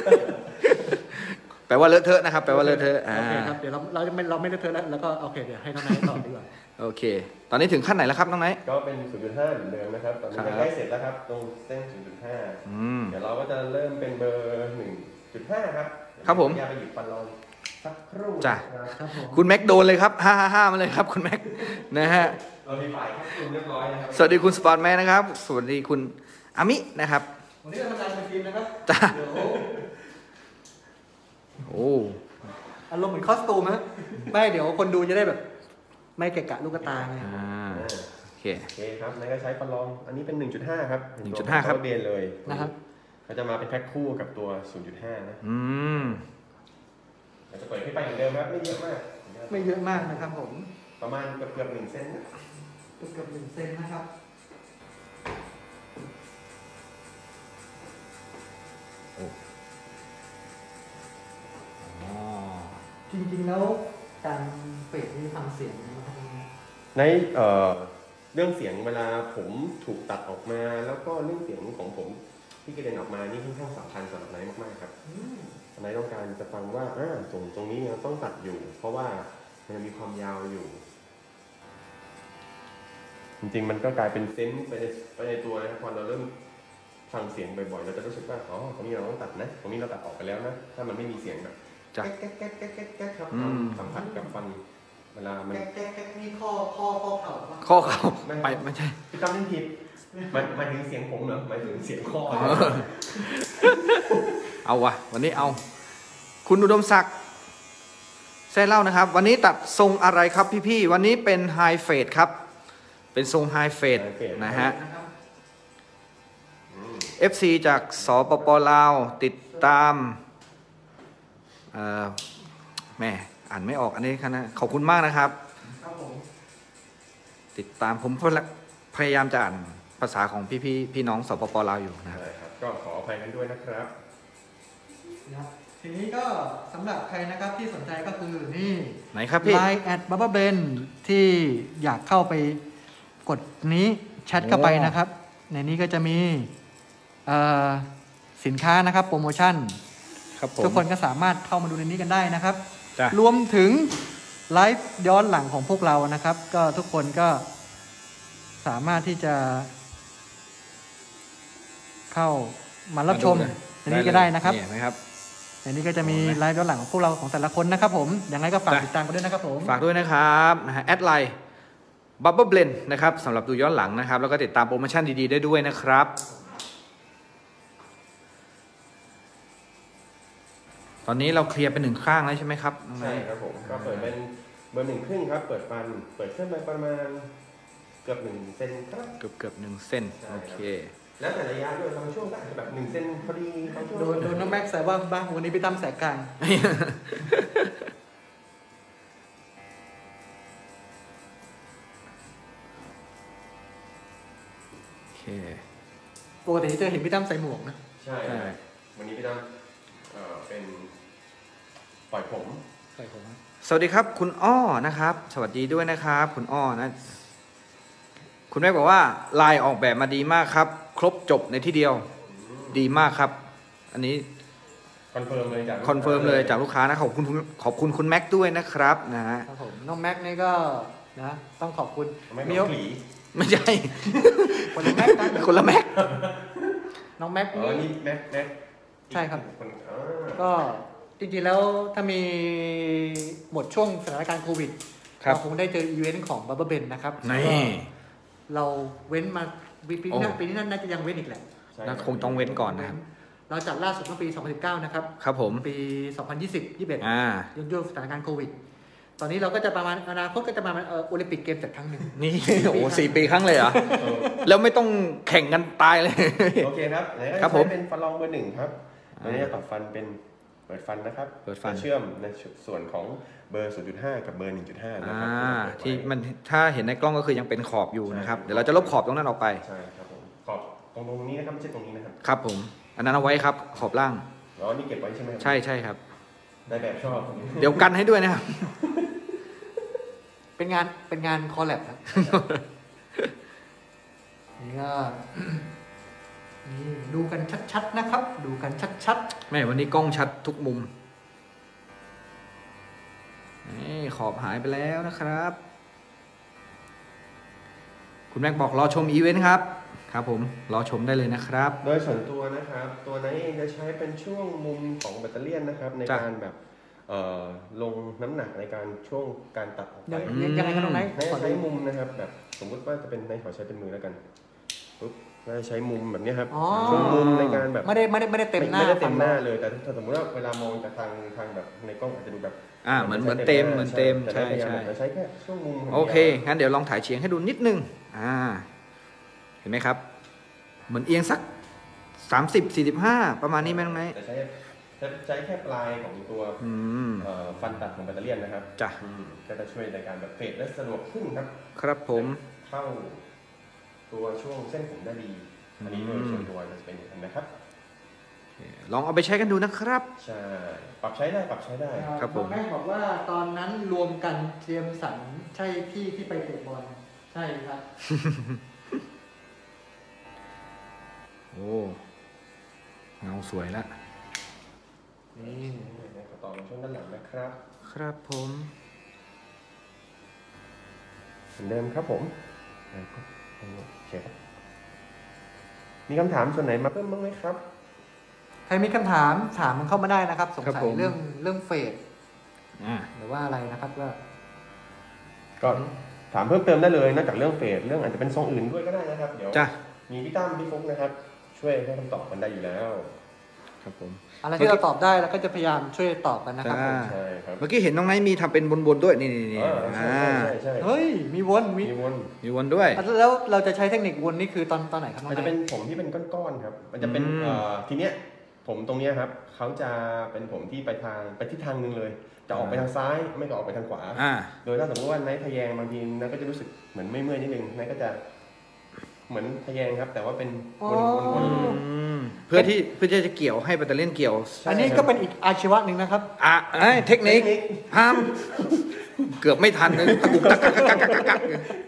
แปลว่าเลอะเทอะนะครับแปลว่าเลอะเทอะอ่าโอเคครับเดี๋ยวเราเราจะไม่เราไม่ได้เธอแล้วแล้วก็โอเคเดี๋ยวให้น้องนายต่อดีกว่าโอเค ตอนนี้ถึงขั้นไหนแล้วครับน้องไนท์ก็เป็น ศูนย์จุดห้า เหมือนเดิมนะครับ ตอนนี้ครับใกล้เสร็จแล้วครับ ตรงเส้น ศูนย์จุดห้าอืมเดี๋ยวเราก็จะเริ่มเป็นเบอร์ หนึ่งจุดห้า ครับครับผมอย่าไปหยิบฟันรองสักครู่จ้ะครับครับผมคุณแม็กโดนเลยครับห้าห้าห้ามาเลยครับคุณแม็กนะฮะเรามีฝ่ายควบคุมเรียบร้อยนะครับสวัสดีคุณสปอร์ตแมนนะครับ สวัสดีคุณอามินะครับวันนี้เราทำงานเป็นทีมนะครับจ้าเดี๋ยวโอ้อารมณ์เหมือนคอสตูมฮะไม่เดี๋ยวคนดูจะได้แบบ ไม่เกะกะลูกตาไงอ่าโอเคโอเคครับนายก็ใช้ฟันรอง อันนี้เป็น หนึ่งจุดห้า ครับหนึ่งจุดห้าครับเบนเลยนะครับเขาจะมาเป็นแพ็คคู่กับตัว ศูนย์จุดห้า นะอืมเราจะเปิดขึ้นไปเหมือนเดิมครับ ไม่เยอะมากไม่เยอะมากนะครับผมประมาณเกือบเกือบหนึ่งเซนนะเกือบหนึ่งเซนนะครับอ๋อจริงๆแล้วการเฟดนี่ฟังเสียงนะครับในเอ่อเรื่องเสียงเวลาผมถูกตัดออกมา แล้วก็เรื่องเสียงของผมที่กระเด็นออกมานี่ค่อนข้างสำคัญสำหรับนายมากๆครับอืมนายต้องการจะฟังว่าอ่าตรงตรงนี้เราต้องตัดอยู่ เพราะว่ามันมีความยาวอยู่ จริงๆมันก็กลายเป็นเซนส์ไปในไปในตัวนะครับพอเราเริ่มฟังเสียงบ่อยๆเราจะรู้สึกว่าอ๋อตรงนี้เราต้องตัดนะตรงนี้เราตัดออกไปแล้วนะถ้ามันไม่มีเสียงแบบจ้ะแก๊กแก๊กแก๊กแก๊กแก๊กครับอืมสัมผัสกับฟันเวลามันแก๊กแก๊กแก๊กนี่ข้อข้อข้อเข่าปะข้อเข่าไปไม่ใช่พี่ตั้มเล่นผิดหมายหมายถึงเสียงผมเหรอหมายถึงเสียงข้อเอาวะวันนี้เอา คุณอุดมศักดิ์แซ่เล่านะครับ วันนี้ตัดทรงอะไรครับพี่ๆวันนี้เป็นไฮเฟดครับ เป็นทรงไฮเฟดนะฮะนะครับเอฟ ซี จากสปปลาวติดตามเอ่อแหม่อ่านไม่ออกอันนี้ครับนะขอบคุณมากนะครับครับผมติดตามผมพยายามจะอ่านภาษาของพี่พี่พี่น้องสปปลาวอยู่นะครับใช่ครับก็ขออภัยกันด้วยนะครับนะครับทีนี้ก็สำหรับใครนะครับที่สนใจก็คือนี่ไหนครับพี่ไลน์แอดบับเบิ้ลเบนที่อยากเข้าไปกดนี้แชทเข้าไปนะครับ ในนี้ก็จะมีเอ่อสินค้านะครับโปรโมชั่นครับผมทุกคนก็สามารถเข้ามาดูในนี้กันได้นะครับจ้ะรวมถึงไลฟ์ย้อนหลังของพวกเรานะครับ ก็ทุกคนก็สามารถที่จะเข้ามารับชมอันนี้ก็ได้นะครับเห็นไหมครับอันนี้ก็จะมีไลฟ์ย้อนหลังของพวกเราของแต่ละคนนะครับผมยังไงก็ฝากจ้ะติดตามกันด้วยนะครับผมฝากด้วยนะครับนะฮะแอดไลน์ Bubble Blend นะครับสำหรับดูย้อนหลังนะครับ แล้วก็ติดตามโปรโมชั่นดีๆได้ด้วยนะครับ ตอนนี้เราเคลียร์เป็นหนึ่งข้างแล้วใช่ไหมครับน้องไนใช่ท์ครับผมก็เปิดเป็นเบอร์หนึ่งครึ่งครับเปิดฟันเปิดขึ้นไปประมาณเกือบหนึ่งเซนครับเกือบเกือบหนึ่งเส้นใช่โอเคแล้วแต่ระยะด้วยบางช่วงก็อาจจะแบบหนึ่งเซนพอดีบางช่วงโดนโดนน้องแม็กซ์แซวว่าบ้างวันนี้พี่ตั้มแสกกลางโอเคปกติจะเห็นพี่ตั้มใส่หมวกนะใช่ใช่วันนี้พี่ตั้มเอ่อเป็นปล่อยผมใส่ผมสวัสดีครับคุณอ้อนะครับ สวัสดีด้วยนะครับ คุณอ้อนะ คุณแม่บอกว่าลายออกแบบมาดีมากครับ ครบจบในที่เดียวดีมากครับ อันนี้คอนเฟิร์มเลยจากคอนเฟิร์มเลยจากลูกค้านะขอบคุณขอบคุณคุณแม็กด้วยนะครับนะฮะครับผมน้องแม็กซ์นี่ก็นะต้องขอบคุณไม่มีต้องหลีไม่ใช่คนละแม็กซ์นะคนละแม็กน้องแม็กซ์อ๋อนี่นี่แม็กแม็กใช่ครับนอ่าก็จริงๆแล้วถ้ามีหมดช่วงสถานการณ์โควิดครับเราคงได้เจออีเวนต์ของบับเบิ้ลเบนนะครับนี่เราเว้นมาปีปีนี้โอ้ปีนี้น่าจะยังเว้นอีกแหละใช่น่าคงต้องเว้นก่อนนะครับเราจัดล่าสุดเมื่อปี สองพันสิบเก้า นะครับครับผมปี สองพันยี่สิบ ยี่สิบเอ็ดอ่ายังอยู่สถานการณ์โควิด ตอนนี้เราก็จะประมาณอนาคตก็จะประมาณเอ่อโอลิมปิกเกมจัดครั้งหนึ่งนี่ โอ้โหสี่ปีครั้งเลยเหรอเออแล้วไม่ต้องแข่งกันตายเลยโอเคครับไหนก็ครัจะบผมใช้เป็นฟันรองเบอร์หนึ่งครับอันนี้จะตัดฟันเป็นเปิดฟันนะครับเปิดฟันจะเชื่อมในส่วนของเบอร์ ศูนย์จุดห้า กับเบอร์ หนึ่งจุดห้า นะอ่าครับที่มันถ้าเห็นในกล้องก็คือยังเป็นขอบอยู่นะครับใช่เดี๋ยวเราจะลบขอบตรงนั้นออกไปใช่ครับผมขอบตรงตรงนี้นะครับไม่ใช่ตรงนี้นะครับครับผม อันนั้นเอาไว้ครับ ขอบล่างอ๋อนี่เก็บไว้ใช่ไหมครับใช่ใช่ครับในแบบชอบเดี๋ยวกันให้ด้วยนะครับเป็นงานเป็นงานคอลแลบครับ นี่ก็ นี่ดูกันชัดๆนะครับ ดูกันชัดแม่วันนี้กล้องชัดทุกมุมนี่ขอบหายไปแล้วนะครับ คุณแม็กบอกรอชมอีเวนต์ครับ ครับผม รอชมได้เลยนะครับโดยส่วนตัวนะครับ ตัวนั้นเองจะใช้เป็นช่วงมุมของแบตเตอรี่ยนนะครับ ในจ้ะการแบบเอ่อลงน้ำหนักในการช่วงการตัดออกๆไปยังอืมยังยังไงกันตรงไหนในขอใช้ดูมุมนะครับ แบบสมมุติว่าจะเป็นในขอใช้เป็นมือแล้วกันปุ๊บน่าจะใช้มุมแบบนี้ครับอ๋อช่วงมุมในการแบบไม่ได้ไม่ได้ไม่ได้เต็มหน้าไม่ได้เต็มหน้าฟันเลย แต่ถ้าสมมติว่าเวลามองจากทางทางแบบในกล้องอาจจะดูแบบอ่าเหมือนเหมือนเต็มเหมือนเต็มแต่ใช่ในพยายามใช่แบบจะใช้แค่ช่วงมุมย่างดียวโอเค งั้นเดี๋ยวลองถ่ายเฉียงให้ดูนิดนึง อ่า เห็นไหมครับ เหมือนเอียงสักสามสิบสี่สิบห้าประมาณนี้ไหมน้องไนท์จะใช้จะใช้แค่ปลายของตัวอืมเอ่อฟันตัดของแบตเตอรี่ยนนะครับจ้ะอืมก็จะช่วยในการแบบเฟดและสะดวกขึ้นครับครับผมเข้าตัวช่วงเส้นผมได้ดี อันนี้โดยส่วนตัวจะเป็นอย่างนั้นนะครับลองเอาไปใช้กันดูนะครับใช่ ปรับใช้ได้ปรับใช้ได้ครับผมน้องแม่บอกว่าตอนนั้นรวมกันเทียมสันใช่พี่ที่ไปเตะบอลใช่ครับโอ้เงาสวยละนี่ขอต่อมาช่วงด้านหลังนะครับครับผมเหมือนเดิมครับผมโอเคครับ มีคำถามส่วนไหนมาเพิ่มบ้างไหมครับใครมีคำถามถามมันเข้ามาได้นะครับ สงครับสัยผมเรื่องเรื่องเฟดอ่าหรือว่าอะไรนะครับก็ก็ถามเพิ่มเติมได้เลยนอกจากเรื่องเฟดเรื่องอาจจะเป็นทรงอื่นด้วยก็ได้นะครับ เดี๋ยวจ้ะมีพี่ตั้มพี่ฟุ๊กนะครับ ช่วยให้คำตอบกันได้อยู่แล้วครับผมอะไรที่เราตอบได้เราก็จะพยายามช่วยตอบกันนะครับผมอ่าใช่ครับเมื่อกี้เห็นน้องไนท์มีทำเป็นบนๆด้วย นี่นี่นี่อ่าใช่อ่าใช่ใช่เฮ้ยมีวนมีมีวนมีวนด้วยแล้วเราจะใช้เทคนิควนนี่คือตอนตอนไหนครับน้องมันจะเป็นไนท์ผมที่เป็นก้อนๆครับ มันจะเป็นอืมเอ่อทีเนี้ยผมตรงเนี้ยครับเขาจะเป็นผมที่ไปทางไปทิศทางหนึ่งเลย จะออกไปทางซ้ายไม่ก็ออกไปทางขวาอ่าโดยถ้าสมมติว่าไนท์ทะแยงบางทีไนท์ก็จะรู้สึกเหมือนไม่เมื่อยนิดนึงไนท์ก็จะเหมือนทะแยงครับ แต่ว่าเป็นวนๆวนอืมเพื่อที่เพื่อที่จะเกี่ยวให้แบตเตอรี่ยนเกี่ยวๆอันนี้ก็เป็นอีกอาชีวะหนึ่งนะครับอ่ะเอ้ยเทคนิคห้าม เกือบไม่ทันเลยตะกุกตักกักกักกักกักกัก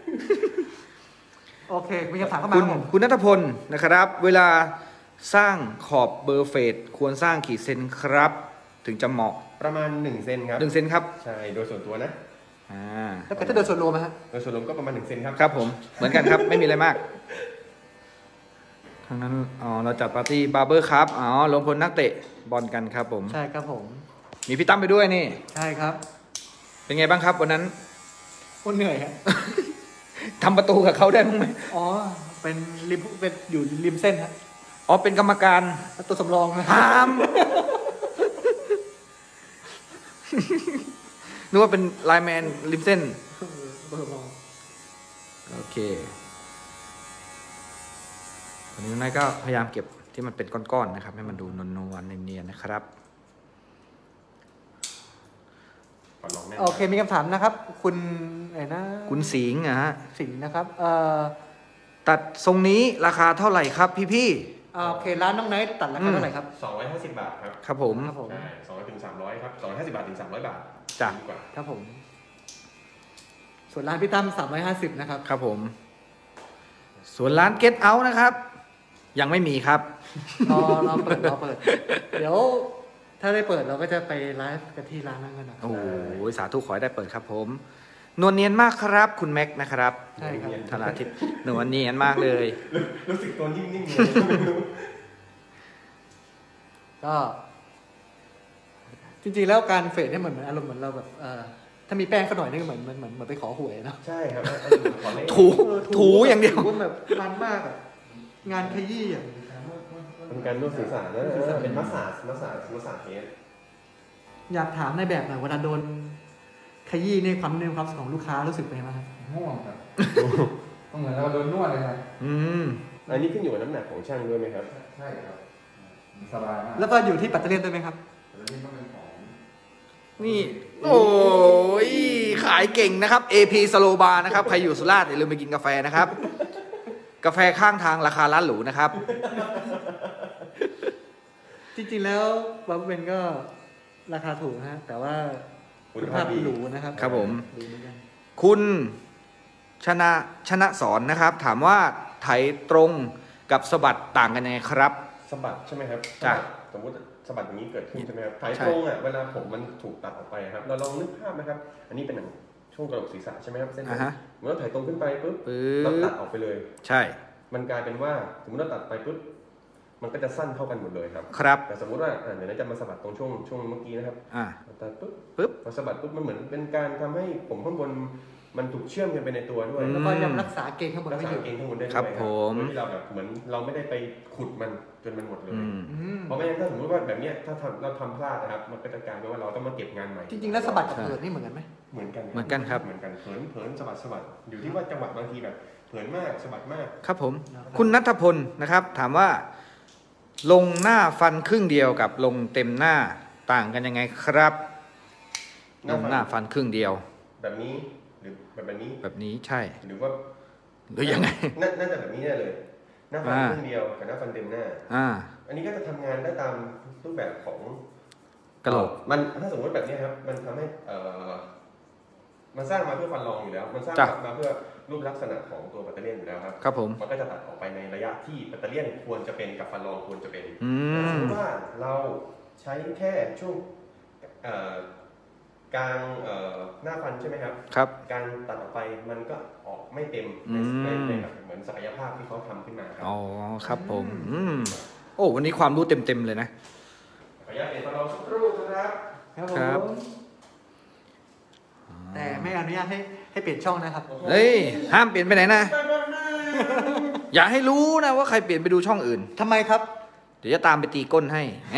โอเคมีคำถามเข้ามาคุคณรับผมคุณนัทพลนะครับ เวลาสร้างขอบเบอร์เฟดควรสร้างกี่เซนครับ ถึงจะเหมาะประมาณหนึ่งเซนครับหนึ่งเซนครับใช่โดยส่วนตัวนะอ่าแล้วก็ถ้าโดยส่วนรวมนะฮะโดยส่วนรวมก็ประมาณหนึ่งเซนครับครับผมเหมือนกันครับ ไม่มีอะไรมาก คทั้งนั้นอ๋อเราจัดปาร์ตี้บาร์เบอร์ครับอ๋อรวมพลนักเตะบอลกันครับผมใช่ครับผมมีพี่ตั้มไปด้วยนี่ใช่ครับเป็นไงบ้างครับวันนั้นโอ้เหนื่อยฮะทำประตูกับเขาได้บ้างไหมอ๋อเป็นริมเป็นอยู่ริมเส้นฮะอ๋อเป็นกรรมการตัวสำรองนะพามนึกว่าเป็นไลน์แมนริมเส้นตัวสำรองโอเควันนี้นายก็พยายามเก็บที่มันเป็นก้อนๆนะครับ ให้มันดูนวลๆเนียนๆนะครับก่อนลองแน่นโอเคมีคำถามนะครับ คุณไหนนะคุณสิงห์นะฮะสิงห์นะครับเอ่อตัดทรงนี้ราคาเท่าไหร่ครับพี่อ่าโอเคร้านน้องไนท์ตัดราคาเท่าไหร่ครับสองร้อยห้าสิบบาทครับๆ ครับผมครับผมใช่สองร้อยถึงสามร้อยครับสองร้อยห้าสิบบาทถึงสามร้อยบาทจ้ะดีกว่าครับผม ส่วนร้านพี่ตั้มสามร้อยห้าสิบนะครับครับผม ส่วนร้าน Get Out นะครับ ยังไม่มีครับรอรอเปิดรอเปิด เดี๋ยวถ้าได้เปิดเราก็จะไปไลฟ์กันที่ร้านนั้นกันนะโอ้โหสาธุขอให้ได้เปิดครับผม นวลเนียนมากครับ คุณแม็กนะครับใช่ครับธนาทิพย์นวลเนียนมากเลยรู้สึกตัวนิ่งๆเลยก็ จริงๆแล้วการเฟดเนี่ยเหมือนเหมือนอารมณ์เหมือนเราแบบเอ่อถ้ามีแป้งสักหน่อยนี่ก็เหมือนเหมือนเหมือนเหมือนไปขอหวยเนาะใช่ครับเอาขอเลขถูถูอย่างเดียวถืแบบมันมากอะงานขยี้อะเป็นการนวดศีรษะนะเป็นมัสสาจมัสสาจมัสสาจเฮดอยากถามในแบบหน่อยเวลาโดนขยี้ในความในความรู้สึกของลูกค้ารู้สึกเป็นยังไงบ้างครับง่วงครับ ต้องเหมือนเราโดนนวดเลยครับอืมอันนี้ขึ้นอยู่กับน้ำหนักของช่างด้วยไหมครับใช่ครับสบายมากแล้วก็อยู่ที่ปัตเตอร์เลียนด้วยไหมครับแล้วนี่ต้องเป็นของนี่ โอ้ยขายเก่งนะครับ เอ พี สโลบาร์นะครับ ใครอยู่สุราษฎร์อย่าลืมไปกินกาแฟนะครับ กาแฟข้างทางราคาร้านหรูนะครับจริงๆแล้วบัฟเบนก็ราคาถูกนะฮะแต่ว่าคุณภาพหรูนะครับครับผมดีเหมือนกันคุณชนะชนะสอนนะครับ ถามว่าไถตรงกับสะบัดต่างกันยังไงครับสะบัดใช่ไหมครับจ้ะสมมติสะบัดอย่างนี้เกิดขึ้นใช่ไหมครับถ่ายใช่ตรงอ่ะเวลาผมมันถูกตัดออกไปครับเราลองนึกภาพนะครับ อันนี้เป็นหนังช่วงกระโหลกศีรษะใช่ไหมครับเส้นอ่าฮะเมื่อเราถ่ายตรงขึ้นไปปุ๊บปึ๊เราตัดบออกไปเลยใช่มันกลายเป็นว่าสมมติเราตัดไปปุ๊บมันก็จะสั้นเท่ากันหมดเลยครับครับแต่สมมติว่าอ่ะเดี๋ยวเราจะมาสะบัดตรงช่วงช่วงเมื่อกี้นะครับอ่าตัดปุ๊บปึ๊บพอสะบัดปุ๊บมันเหมือนเป็นการทำให้ผมข้างบนมันถูกเชื่อมกันไปในตัวด้วยอืมแล้วก็ยังรักษาเกณฑ์ข้างบนรักไม่ษาอยู่เกณฑ์ข้างบนได้ด้วยครับผมโดยที่เราแบบเหมือนเราไม่ได้ไปขุดมันจนมันหมดเลยอืมอืมเพราะไม่งั้นถ้าสมมติว่าแบบเนี้ยถ้าทำเราทำพลาดนะครับ มันก็จะกลายเป็นว่าเราต้องมาเก็บงานใหม่จริงๆแล้วสะบัดกับเปิดนี่เหมือนกันไหมเหมือนกันเหมือนกันครับเหมือนกันเผินเผินสะบัดสะบัดอยู่ที่ว่าจังหวะบางทีแบบเผินมากสะบัดมากครับผม คุณนัทพลนะครับ ถามว่า ลงหน้าฟันครึ่งเดียวกับลงเต็มหน้าต่างกันยังไงครับ ลงหน้าฟันครึ่งเดียวแบบนี้หรือแบบแบบนี้แบบนี้ใช่หรือว่าหรือยังไงน่าน่าจะแบบนี้แน่เลย หน้าฟันอ่าครึ่งเดียวกับหน้าฟันเต็มหน้าอ่าอันนี้ก็จะทำงานได้ตามรูปแบบของกระโหลกมันถ้าสมมติแบบนี้ครับมันทำให้เอ่อมันสร้างมาเพื่อฟันรองอยู่แล้ว มันสร้างจ้ะมาเพื่อรูปลักษณะของตัวแบตเตอรี่อยู่แล้วครับครับผมมันก็จะตัดออกไปในระยะที่แบตเตอรี่ควรจะเป็นกับฟันรองควรจะเป็นอืสมมมติว่าเราใช้แค่ช่วงเอ่อกลางเอ่อหน้าฟันใช่ไหมครับครับการตัดออกไปมันก็ออกไม่เต็มอืในมในแบบเหมือนศักยภาพที่เขาทำขึ้นมาครับอ๋อ ครับผม อืม โอ้ วันนี้ความรู้เต็มๆเลยนะขออนุญาตเปลี่ยนฟันรองสักครู่ครับครับครับผมแต่ไม่อนุญาตให้ให้เปลี่ยนช่องนะครับเฮ้ย ห้ามเปลี่ยนไปไหนนะ อย่าให้รู้นะว่าใครเปลี่ยนไปดูช่องอื่นทำไมครับเดี๋ยวจะตามไปตีก้นให้แหม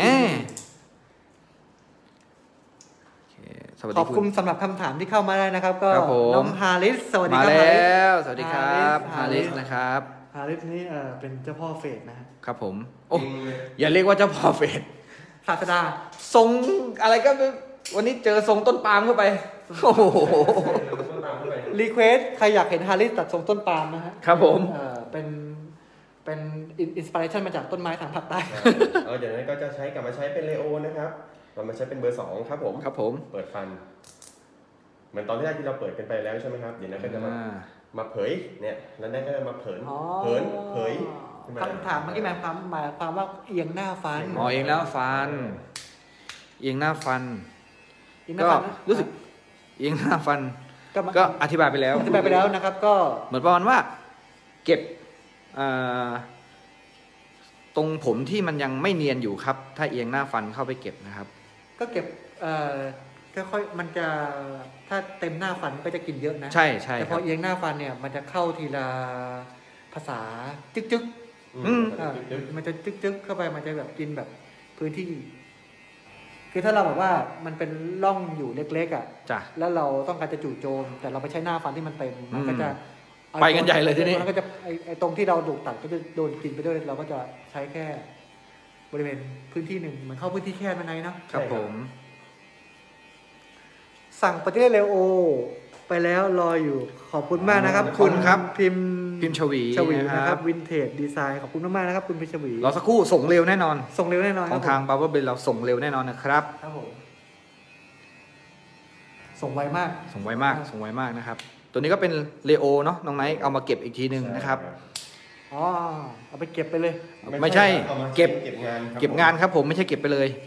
โอเคสวัสขดีอบคุณสำหรับคำถามที่เข้ามาได้นะครับ ก็ครับผมน้องฮาริสสวัสดีมาครับแลฮาริส้ว สวัสดีครับฮาฮาริริสสนะครับฮาริสนี่เออเป็นเจ้าพ่อเฟดนะฮะครับผม โอ้จริงเลยอย่าเรียกว่าเจ้าพ่อเฟสศาสดาทรงอะไรก็ไม่วันนี้เจอทรงต้นปาล์มเข้าไป โอ้โหต้องตามเข้าไปรีเควสใครอยากเห็นฮาริสตัดทรงต้นปาล์มนะฮะครับผมเออเป็นเป็นอินสปิเรชันมาจากต้นไม้ทางภาคใต้เออเดี๋ยวนั้นก็จะใช้กลับมาใช้เป็นเลโอนะครับเรามาใช้เป็นเบอร์สองครับผมครับผมเปิดฟัน เหมือนตอนที่แรกที่เราเปิดกันไปแล้วใช่ไหมครับ เดี๋ยวนั้นก็จะมาอ่ามาเผย เนี่ย แล้วนั่นก็จะมาเผยอ๋อเผยเผยขึ้นมาคำถามเมื่อกี้หมายความหมายความว่าเอียงหน้าฟันอ๋อเองแล้วฟัน เอียงหน้าฟันเอียงหน้าก็ฟันนะรู้สึก เอียงหน้าฟันก็มาก็อธิบายไปแล้วอธิบายไปแล้วนะครับ ก็เหมือนประมาณว่า เก็บอ่าตรงผมที่มันยังไม่เนียนอยู่ครับ ถ้าเอียงหน้าฟันเข้าไปเก็บนะครับก็เก็บเอ่อค่อยๆมันจะถ้าเต็มหน้าฟันก็จะกินเยอะนะใช่ใช่แต่คพรัอบ เอียงหน้าฟันเนี่ยมันจะเข้าทีละภาษาจึ๊กจึ๊กอืมอ่ามันจะจึ๊กจึ๊กเข้าไปมันจะแบบกินแบบพื้นที่ คือถ้าเราแบบว่ามันเป็นร่องอยู่เล็กๆอ่ะจ้ะแล้วเราต้องการจะจู่โจม แต่เราไปใช้หน้าฟันที่มันเต็มมันก็จะไปกันใหญ่เลยทีนี้มันก็จะไอไอตรงที่เราดูดตัดก็จะโดนกินไปด้วยเราก็จะใช้แค่ บริเวณพื้นที่หนึ่งเหมือนเข้าพื้นที่แคบมันไงเนาะครับผมสั่งปฏิเรโอไปแล้วรออยู่ขอบคุณมากนะครับขอบคุณครับพิมพ์พิมพ์ชวีชวีนะนะคครัรับ บวินเทจดีไซน์ขอบคุณมากๆนะครับคุณพิมพ์ชวีรอสักครู่ส่งเร็วแน่นอนส่งเร็วแน่นอนของทาง Barber Ben เราส่งเร็วแน่นอนนะครับครับผมส่งไวมากส่งไวมากส่งไวมากนะครับ ตัวนี้ก็เป็นเลโอเนาะน้องไนท์เอามาเก็บอีกทีหนึ่งนะครับอ๋อเอาไปเก็บไปเลยไม่ใช่อามาเก็บเก็บงานครับเก็บงานครับผมไม่ใช่เก็บไปเลย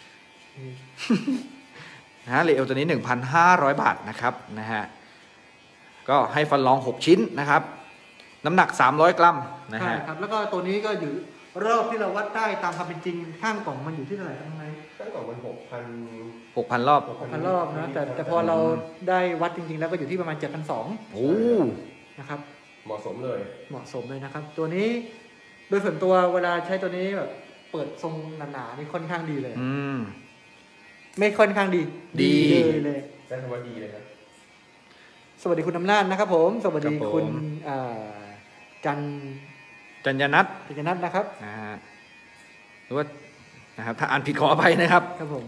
นะฮะเลโอตัวนี้ หนึ่งพันห้าร้อย บาทนะครับนะฮะก็ให้ฟันรองหกชิ้นนะครับ น้ำหนักสามร้อยกรัมนะใช่ฮะครับ แล้วก็ตัวนี้ก็อยู่รอบที่เราวัดได้ตามความเป็นจริงข้างกล่องมันอยู่ที่เท่าไหร่ข้างในตั้งแต่มันหกพันหกพัน รอบพันรอบนะแต่แต่พอเราได้วัดจริงๆ แล้วก็อยู่ที่ประมาณเจ็ดพันสองโอ้นะครับเหมาะสมเลยเหมาะสมเลยนะครับ ตัวนี้โดยส่วนตัวเวลาใช้ตัวนี้แบบเปิดทรงหนาๆนี่ค่อนข้างดีเลยอืมไม่ค่อนข้างดีดีเลยเลยใช้คำว่าดีเลยครับสวัสดีคุณอำนาจนะครับผม สวัสดีคุณอ่าจันจัญญนัทจันยนัทนะครับนะฮะหรือว่านะครับถ้าอ่านผิดขออภัยนะครับครับผม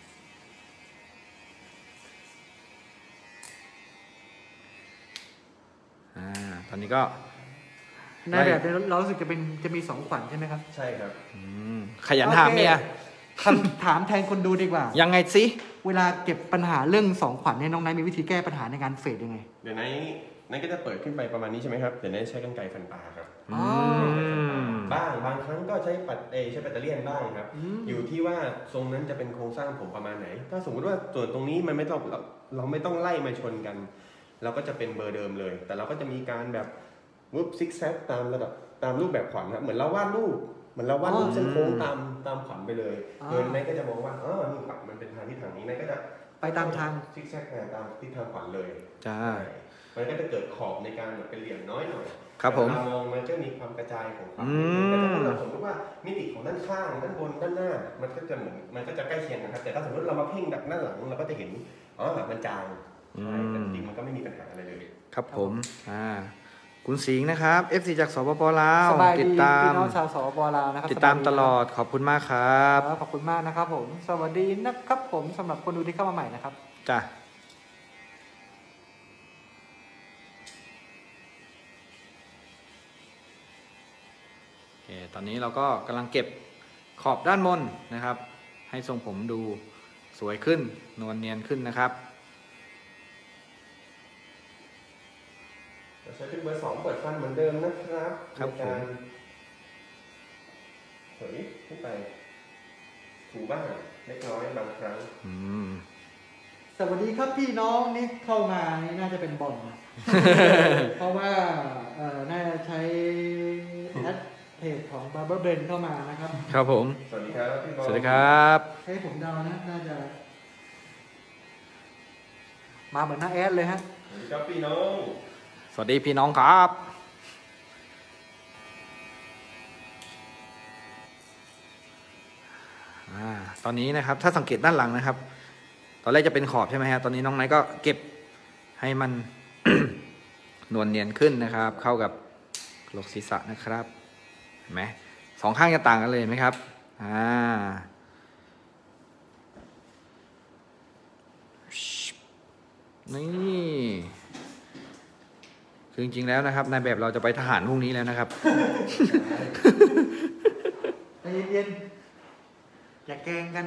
อ่าตอนนี้ก็ในแบบนี้เรารู้สึกจะเป็นจะมีสองขวัญใช่ไหมครับใช่ครับอืมขยันหาเมียคำถามแทนคนดูดีกว่ายังไงสิเวลาเก็บปัญหาเรื่องสองขวัญเนี่ยน้องไนท์มีวิธีแก้ปัญหาในการเฟดยังไงเดี๋ยวนั้นนั้นก็จะเปิดขึ้นไปประมาณนี้ใช่ไหมครับ เดี๋ยวนั้นใช้กรรไกรฟันปลาครับอ๋อบ้างบางครั้งก็ใช้ปัดเอใช้แบตเตอรี่บ้างครับอืมอยู่ที่ว่าทรงนั้นจะเป็นโครงสร้างผมประมาณไหน ถ้าสมมติว่าส่วนตรงนี้มันไม่ต้องเราเราไม่ต้องไล่มาชนกัน เราก็จะเป็นเบอร์เดิมเลย แต่เราก็จะมีการแบบวุบซิกแซกตามระดับตามรูปแบบขวัญครับเหมือนเราวาดรูปเหมือนเราวาดรูปเส้นโค้งตามตามขวัญไปเลย โดยนายก็จะมองว่าเออนี่ขวัญมันเป็นทางที่ทางนี้นายก็จะไปตามทางซิกแซกตามทิศทางขวัญเลยจ้ามันก็จะเกิดขอบในการแบบเป็นเหลี่ยมน้อยหน่อยครับผมเวลามองมันก็มีความกระจายของความอืมแต่ถ้าเราสมมติว่ามิติของด้านข้างด้านบนด้านหน้า มันก็จะเหมือนมันก็จะใกล้เคียงกันครับ แต่ถ้าสมมติเรามาเพ่งดักด้านหลังเราก็จะเห็นอ๋อมันจางใช่แต่จริงๆมันก็ไม่มีปัญหาอะไรเลยครับผมอ่าคุณสิงห์นะครับ เอฟ ซี จากสปปลาวสบายติดีดตามพี่น้องชาวสปปลาวนะครับติดตามสบยตลอดขอบคุณมากครับครับขอบคุณมากนะครับผม สวัสดีนะครับผมสำหรับคนดูที่เข้ามาใหม่นะครับจ้ะโอเคตอนนี้เราก็กำลังเก็บขอบด้านบนนะครับ ให้ทรงผมดูสวยขึ้นนวลเนียนขึ้นนะครับจะใช้เป็นเบอร์สองเปิดฟันเหมือนเดิมนะครับครับในการเฮ้ยขึ้นไป ถูบ้างเล็กน้อยบางครั้งอืมสวัสดีครับพี่น้องนี่เข้ามานี่น่าจะเป็นบอล เพราะว่าเอ่อน่าจะใช้แอดเพจของ Barber Ben เข้ามานะครับครับผมสวัสดีครับพี่บอลสวัสดีครับให้ผมเดานะน่าจะ มาเหมือนหน้าแอดเลยฮะสวัสดีครับพี่น้องสวัสดีพี่น้องครับอ่าตอนนี้นะครับถ้าสังเกตด้านหลังนะครับ ตอนแรกจะเป็นขอบใช่ไหมฮะตอนนี้น้องไนท์ก็เก็บให้มัน นวลเนียนขึ้นนะครับ เข้ากับโลกศีรษะนะครับเห็นไหมสองข้างจะต่างกันเลยเห็นไหมครับอ่านี่คือจริงๆแล้วนะครับนายแบบเราจะไปทหารพรุ่งนี้แล้วนะครับใจเย็นๆอย่าแกล้งกัน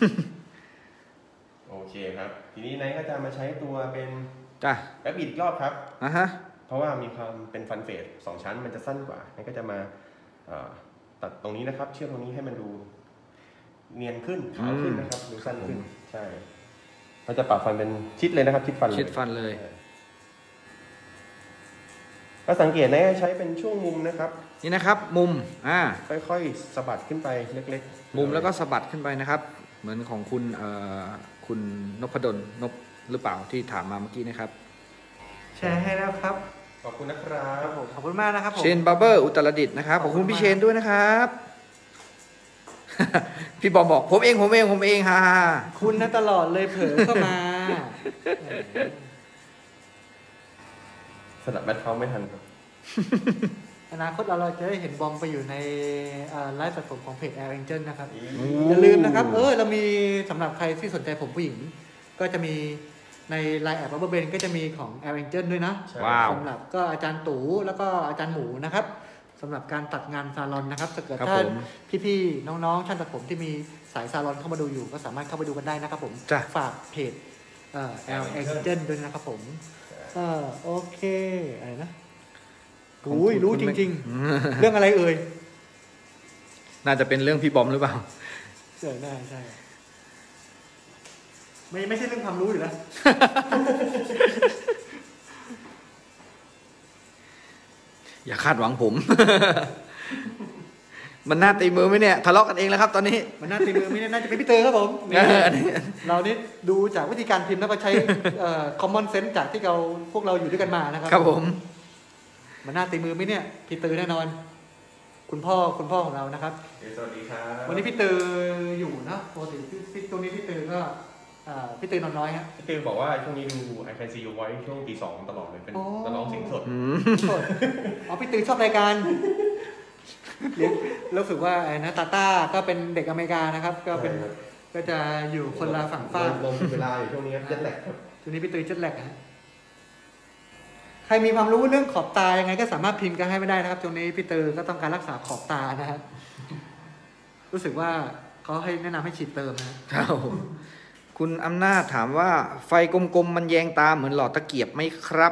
โอเคครับ ทีนี้ไนท์ก็จะมาใช้ตัวเป็นจ้ะแป๊บบิดอีกรอบครับอ่ะฮะเพราะว่ามีความเป็นฟันเฟสสองชั้นมันจะสั้นกว่าไนท์ก็จะมาเอ่อตัดตรงนี้นะครับ เชื่อมตรงนี้ให้มันดู เนียนขึ้นขาวขึ้นนะครับ ดูสั้นขึ้น ใช่เราจะปรับฟันเป็นชิดเลยนะครับ ชิดฟันเลยชิดฟันเลยก็ถ้าสังเกตนะใช้เป็นช่วงมุมนะครับนี่นะครับมุมอ่าค่อยๆสะบัดขึ้นไปเล็กๆมุมแล้วก็สะบัดขึ้นไปนะครับ เหมือนของคุณเอ่อคุณนพดลนพหรือเปล่าที่ถามมาเมื่อกี้นะครับแชร์ให้แล้วครับขอบคุณนะครับผมขอบคุณมากนะครับผมเชนบาร์เบอร์อุตรดิตถ์นะครับขอบคุณพี่เชนด้วยนะครับ พี่บอมบอกผมเองผมเองผมเองฮ่าคุณนะตลอดเลยเผลอเข้ามาสลับแบทเขาไม่ทันครับอนาคตเราเราจะได้เห็นบอมไปอยู่ในไลฟ์สดผมของเพจ Air Angel นะครับ อย่าลืมนะครับ เออ เรามีสำหรับใครที่สนใจผมผู้หญิง ก็จะมีในไลน์แอปบับเบิลเบนก็จะมีของ Air Angel ด้วยนะว้าวสำหรับก็อาจารย์ตู่แล้วก็อาจารย์หมูนะครับสำหรับการตัดงานซาลอนนะครับถ้าเกิดครับถ้าผมพี่ๆน้องๆช่างตัดผมที่มีสายซาลอนเข้ามาดูอยู่ ก็สามารถเข้าไปดูกันได้นะครับผมจ้ะฝากเพจเอ่อ Air Angel ด้วยนะครับผมเออโอเคอะไรนะอุ้ยรู้จริง ๆ เรื่องอะไรเอ่ยน่าจะเป็นเรื่องพี่บอมหรือเปล่าเจอได้ใช่ไม่ไม่ใช่เรื่องความรู้อยู่แล้วอย่าคาดหวังผม มันน่าตีมือไหมเนี่ยทะเลาะกันเองแล้วครับตอนนี้มันน่าตีมือไม่น่าจะเป็นพี่เตอร์ครับผมเอออันนี้เรานี่ดูจากวิธีการพิมพ์แล้วก็ใช้เอ่อ common sense จากที่เราพวกเราอยู่ด้วยกันมานะครับครับผมมันน่าตีมือไหมเนี่ยพี่เตอร์แน่นอน คุณพ่อคุณพ่อของเรานะครับสวัสดีครับวันนี้พี่เตอร์อยู่นะปกติพี่พี่ตรงนี้พี่เตอร์ก็อ่าพี่เตอร์นอนน้อยฮะพี่ตือบอกว่าช่วงนี้ดู I Can See You Voice ช่วงตีสองตลอดเลยเป็นโอ้นักร้องเสียงสดอืมโทษอ๋อพี่เตอร์ชอบรายการเรียนรู้สึกว่าไอ้นะตาต้าก็เป็นเด็กอเมริกานะครับ ก็เป็นใช่ครับก็จะอยู่คนละฝั่งฟ้าลมเวลาอยู่ช่วงนี้ครับเจ็ตแลกครับช่วงนี้พี่เตอร์เจ็ตแลกฮะใครมีความรู้เรื่องขอบตายังไงก็สามารถพิมพ์กันให้ไม่ได้นะครับช่วงนี้พี่เตอร์ก็ต้องการรักษาขอบตานะฮะรู้สึกว่าเขาให้แนะนำให้ฉีดเติมนะครับคุณอำนาจถามว่าไฟกลมๆมันแยงตาเหมือนหลอดตะเกียบไหมครับ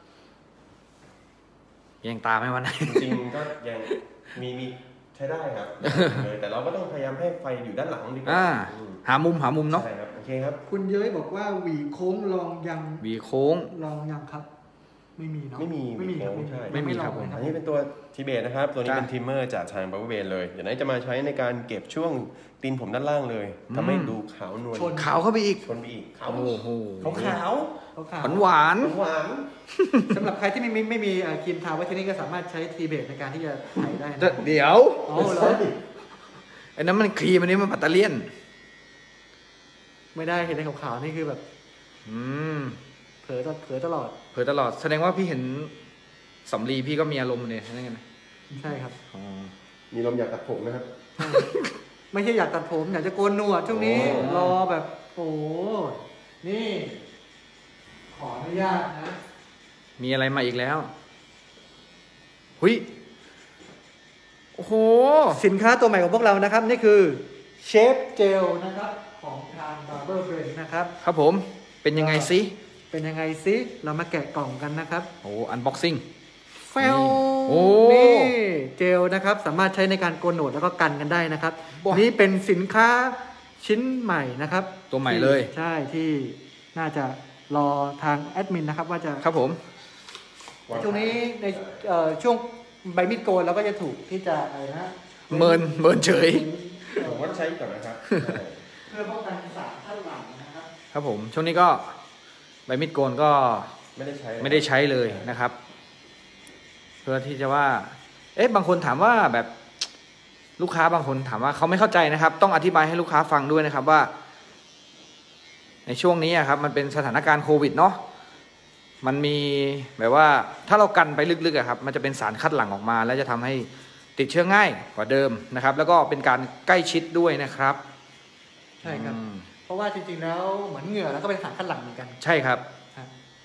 แยงตาไหมวันไหนจริงๆก็ยังมีมีใช้ได้ครับเลยแต่เราก็ต้องพยายามให้ไฟอยู่ด้านหลังดีกว่าอ่าอืมหามุมหามุมเนาะใช่ครับโอเคครับคุณเย้ยบอกว่าหวีโค้งลองยังหวีโค้งลองยังครับ ไม่มีเนาะไม่มีไม่มีครับโค้งใช่ไม่มีลองครับผมเลยอันนี้เป็นตัวทิเบตนะครับ ตัวนี้จ้ะเป็นทิมเมอร์จากทางบับเบิลเบนเลย เดี๋ยวนี้จะมาใช้ในการเก็บช่วงตีนผมด้านล่างเลยทำให้ดูขาวนวลชนขาวเข้าไปอีกชนไปอีกขาวโอ้โหขาวขาวเขาขาวหวานหวานหวานสำหรับใครที่ไม่มีไม่มีเอ่อครีมทาไว้ที่นี่ก็สามารถใช้ทีเบตในการที่จะไถได้นะเดี๋ยวอ๋อเหรอไอ้นั้นมันครีมอันนี้มันปัตเตอร์เลียนไม่ได้เห็นในขาวๆนี่คือแบบอืมเผลอตเผลอตลอดเผยตลอดแสดงว่าพี่เห็นสำลีพี่ก็มีอารมณ์เนี่ยใช่ไหมใช่ครับอ๋อมีลมอยากตัดผมนะครับไม่ใช่อยากตัดผมอยากจะโกนหนวดช่วงนี้โอ้รอแบบ โอ้นี่ ขออนุญาตนะมีอะไรมาอีกแล้วหุยโอ้โหสินค้าตัวใหม่ของพวกเรานะครับ นี่คือเชฟเจลนะครับ ของทาง Barber Brand นะครับครับผมเป็นยังไงซิเป็นยังไงซิเรามาแกะกล่องกันนะครับโอ้อันบ็อกซิ่งแฟลโอ้นี่เจลนะครับ สามารถใช้ในการโกนหนวดแล้วก็กันกันได้นะครับว้านี่นี่เป็นสินค้าชิ้นใหม่นะครับตัวใหม่เลยที่ใช่ที่น่าจะรอทางแอดมินนะครับ ว่าจะครับผมช่วงนี้ในเอ่อช่วงใบมีดโกนเราก็จะถูกที่จะอะไรนะเมินเมินเฉยผมว่าใช้ก่อนนะครับเพื่อป้องกันสารคัดหลั่งนะครับครับผม ช่วงนี้ก็ใบมีดโกนก็ไม่ได้ใช้ไม่ได้ใช้เลยนะครับ เพื่อที่จะว่า เอ๊ะบางคนถามว่าแบบลูกค้าบางคนถามว่าเขาไม่เข้าใจนะครับ ต้องอธิบายให้ลูกค้าฟังด้วยนะครับว่า ในช่วงนี้อะครับ มันเป็นสถานการณ์โควิดเนาะมันมีแบบว่าถ้าเรากันไปลึกๆอะครับ มันจะเป็นสารคัดหลั่งออกมา แล้วจะทำให้ติดเชื้อง่ายกว่าเดิมนะครับ แล้วก็เป็นการใกล้ชิดด้วยนะครับใช่ครับอืมเพราะว่าจริงๆแล้วเหมือนเหงื่อแล้วก็เป็นสารคัดหลั่งเหมือนกันใช่ครับครับ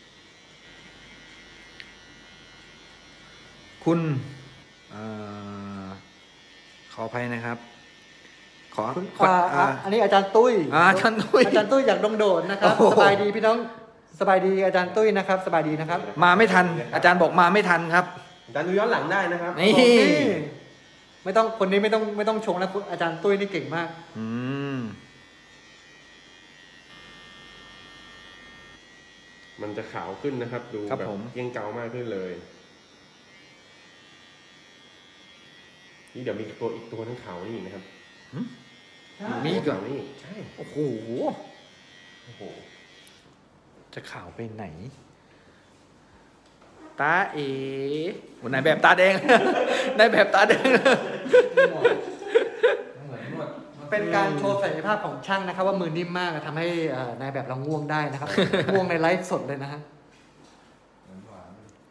คุณเอ่อขออภัยนะครับ ขอคุณขออ่าอ่าอันนี้อาจารย์ตุ้ยอ่าอาจารย์ตุ้ยอาจารย์ตุ้ยจากดงโดดนะครับโอ้โหสบายดีพี่น้องสบายดีอาจารย์ตุ้ยนะครับ สบายดีนะครับมาไม่ทัน อาจารย์บอกมาไม่ทันครับอาจารย์ดูย้อนหลังได้นะครับนี่นี่ไม่ต้องคนนี้ไม่ต้องไม่ต้องชงแล้วอาจารย์ตุ้ยนี่เก่งมากอืมมันจะขาวขึ้นนะครับ ดูครับแบบผมเกรียงเกามากขึ้นเลยนี่เดี๋ยวมีตัวอีกตัวนึงขาวนี่นะครับมีอีกเหรอขาวนี่ใช่โอ้โหโอ้โหจะข่าวไปไหน ตาเอ๋วันไหนแบบตาแดง ในแบบตาแดงเหมือนนวดเป็นการโชว์ศักยภาพของช่างนะครับ ว่ามือนิ่มมากทำให้เอ่อนายแบบเราง่วงได้นะครับ ง่วงในไลฟ์สดเลยนะฮะเหมือนหวาน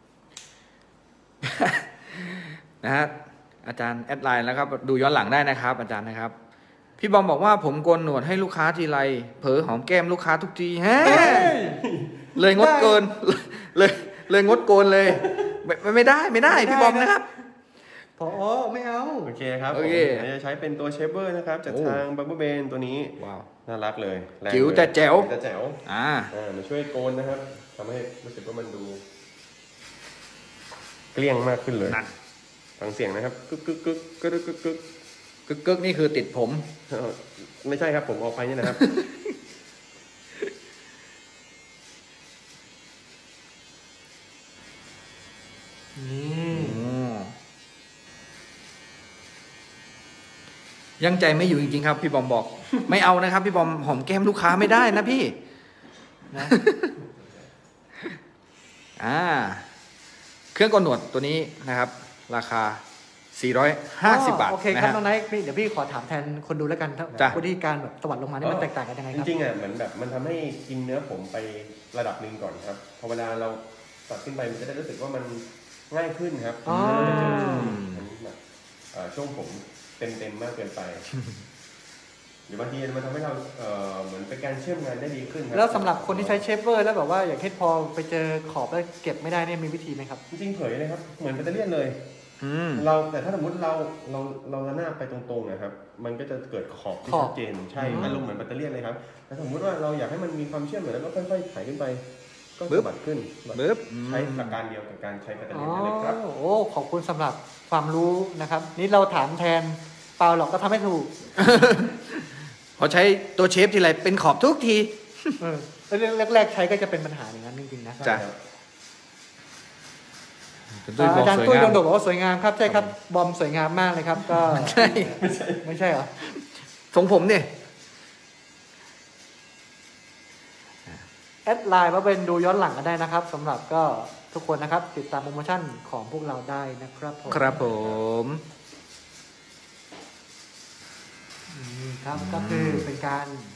นะฮะอาจารย์แอดไลน์แล้วครับดูย้อนหลังได้นะครับ อาจารย์นะครับ พี่บอมบอกว่าผมโกนหนวดให้ลูกค้าทีไรเผลอหอมแก้มลูกค้าทุกทีฮะเลยงดเกิน เลยเลยงดโกนเลยไม่ไม่ได้ไม่ได้พี่บอมนะครับพอไม่เอาโอเคครับโอเคผมจะใช้เป็นตัวเชฟเวอร์นะครับจากโอ้ทางบับเบิ้ลเบนตัวนี้ว้าวน่ารักเลยรงจิ๋วเลยแต่แจ๋วแต่แจ๋วอ่าอ่ามาช่วยโกนนะครับทำให้รู้สึกว่ามันดูเกลี้ยงมากขึ้นเลยนั่นฟังเสียงนะครับกึกกึกกึกกึกกึกกึกกึกกึกนี่คือติดผมเออไม่ใช่ครับผมออกไปนี่นะครับนี่ยังใจไม่อยู่จริงๆครับ พี่บอมบอก ไม่เอานะครับ พี่บอมหอมแก้มลูกค้าไม่ได้นะพี่นะ อ่า เครื่องกลหนวดตัวนี้นะครับ ราคา สี่ร้อยห้าสิบ บาทโอเคนะครับน้องไนท์เดี๋ยวพี่ขอถามแทนคนดูแล้วกันจ้ะวิธีการแบบตวัดลงมานี่มันแตกต่างกันยังไงจครับริงๆอ่ะเหมือนแบบมันทำให้กินเนื้อผมไประดับหนึ่งก่อนครับพอเวลาเราตัดขึ้นไปมันจะได้รู้สึกว่ามันง่ายขึ้นครับอ๋อมันจะเจอช่วงมันแบบเอ่อช่วงผมเต็มๆมากเกินไป หรือบางทีมันทำให้เราเอ่อเหมือนเป็นการเชื่อมงานได้ดีขึ้นครัแล้วสำหรับคนที่ใช้เชฟเวอร์แล้วแบบว่าอย่างเช่นพอไปเจอขอบแล้วเก็บไม่ได้เนี่ยมีวิธีไหมครับจริงๆเผยเลยครับเหมือนแบตเตอรี่เลยอืมเราแต่ถ้าสมมติเราเราเราระนาบไปตรงๆนะครับ มันก็จะเกิดขอบที่ขอบชัดเจนใช่อืมอารมณ์เหมือนแบตเตอรี่เลยครับแต่สมมติว่าเราอยากให้มันมีความเชื่อมเหมือนแล้วก็ค่อยๆไถขึ้นไป ก็บึ๊บสะบัดขึ้นสะบัดปึ๊บใช้หลักการเดียวกับการใช้แบตเตออ๋อรี่นั่นเลยครับโอ้ขอบคุณสำหรับความรู้นะครับ นี่เราถามแทนเปล่าหรอกก็ทำให้ถูกพอใช้ตัวเชฟทีไรเป็นขอบทุกทีเออแล้วเรื่องแรกๆใช้ก็จะเป็นปัญหาอย่างนั้นจริงๆนะจ้ะอ่าอาจารย์ตุ้ยสโดวยนงามโดบอกว่าสวยงามครับใช่ครับบอมสวยงามมากเลยครับ ก็ใช่ไม่ใช่เหรอทรงผมเนี่ยแอดไลน์มาเป็นดูย้อนหลังกันได้นะครับสำหรับก็ทุกคนนะครับติดตามโปรโมชั่นของพวกเราได้นะครับผมครับผมอืมครับก็คือเป็นการ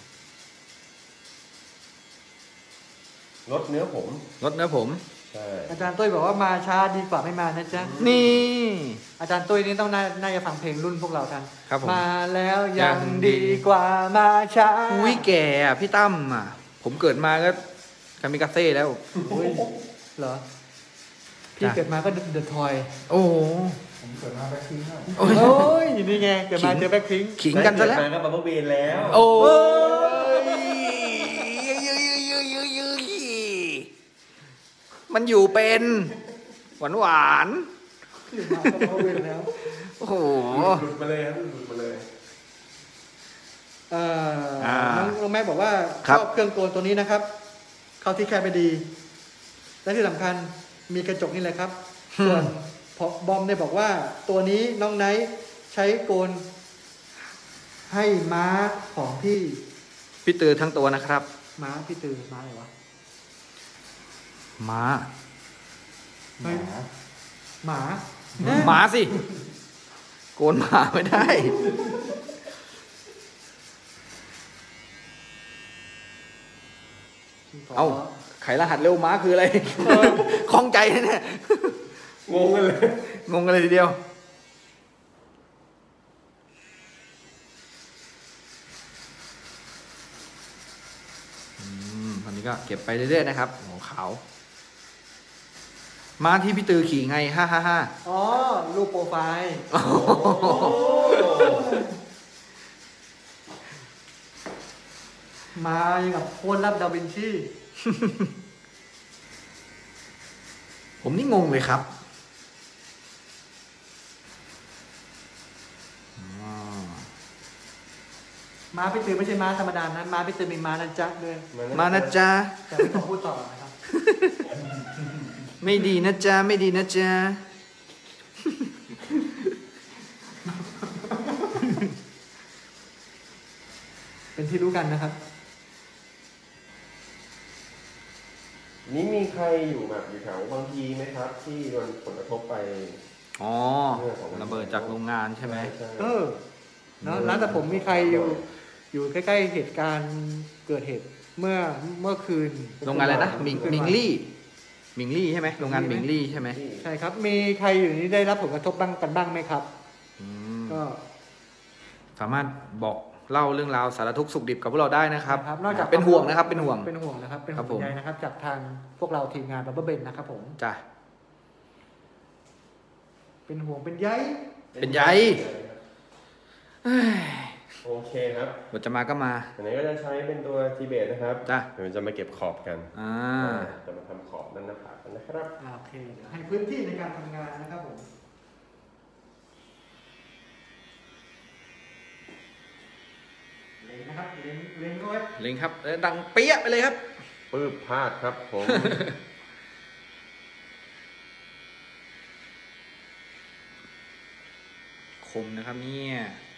ลดเนื้อผมลดเนื้อผมใช่อาจารย์ตุ้ยบอกว่ามาช้าดีกว่าไม่มานะจ๊ะนี่อาจารย์ตุ้ยนี่ต้องน่าน่าจะฟังเพลงรุ่นพวกเราทันครับผมมาแล้วยังดีกว่ามาช้าอุ้ยแก่อะพี่ตั้มอ่ะ ผมเกิดมาก็คามิกาเซ่แล้วอุ้ยเหรอพี่จ้ะเกิดมาก็เดอะทอยโอ้โหผมเกิดมาแบ็คพิงค์แล้วโอ้ยโอ้ยนี่ไงเกิดมาขิงเจอแบ็คพิงค์ขิงกันซะแล้วได้เกิดมาก็บับเบิ้ลเบนแล้วโอ้ยมันอยู่เป็นหวานหวานเกิดมาก็เขาเวรแล้วๆโอ้โหหลุดมาเลยครับหลุดมาเลยเอ่ออ่าน้องน้องแม่บอกว่าครัชบอบเครื่องโกนตัวนี้นะครับ เข้าที่แคบไปดี และที่สำคัญมีกระจกนี่แหละครับ ส่วนพอบอมเนี่ยบอกว่าตัวนี้น้องไนท์ใช้โกน ให้ม้าของพี่พี่ตือทั้งตัวนะครับม้าพี่ตือม้าอะไรวะม้าเฮ้ยหมาหมาสิ โกนหมาไม่ได้ เอ้า ไขรหัสเร็วม้าคืออะไร คล่องใจนะเนี่ยงงกันเลยงงกันเลยทีเดียว อืมอันนี้ก็เก็บไปเรื่อยๆนะครับโอ้ขาว มาที่พี่ตือขี่ไง ฮ่าฮ่าฮ่าอ๋อรูปโปรไฟล์มาอย่างกับโคนรับดาวินชีผมนี่งงเลยครับอ๋อม้าพี่ตือไม่ใช่ม้าธรรมดานะม้าพี่ตือมีม้านะจ๊ะด้วยมานะจ๊ะแต่ไม่ต้องพูดต่อนะครับไม่ดีนะจ๊ะ ไม่ดีนะจ๊ะเป็นที่รู้กันนะครับนี้มีใครอยู่แบบอยู่แถวบางพีไหมครับ ที่โดนผลกระทบไปอ๋อระเบิดจากโรงงานใช่ไหมใช่เออเนาะร้านแต่ผมมีใครอยู่ อยู่ใกล้ๆเหตุการณ์เกิดเหตุเมื่อเมื่อคืนโรงงานอะไรนะมิงมิงลี่มิงลี่ใช่ไหมโรงงานมิงลี่ใช่ไหมใช่ครับ มีใครอยู่นี้ได้รับผลกระทบบ้างกันบ้างไหมครับอืมก็สามารถบอกเล่าเรื่องราวสารทุกข์สุขดิบกับพวกเราได้นะครับนะครับนอกจากเป็นห่วงนะครับเป็นห่วงเป็นห่วงนะครับเป็นครัห่วบผมงใยนะครับ จากทางพวกเราทีมงานบับเบิ้ลเบนนะครับผมจ้ะเป็นห่วงเป็นใยเป็นใย เอ้ยโอเคครับบทจะมาก็มาอันนี้ก็จะใช้เป็นตัวทีเบตนะครับจ้ะเดี๋ยวจะมาเก็บขอบกันอ่าจะมาทำขอบด้านหน้าผากกันนะครับอ่าโอเคเดี๋ยวให้พื้นที่ในการทำงานนะครับผมเล็งนะครับเล็งเล็งเอาไว้เล็งครับเอ้ยดังเปี้ยไปเลยครับปื้บพลาดครับผมคมนะครับเนี่ย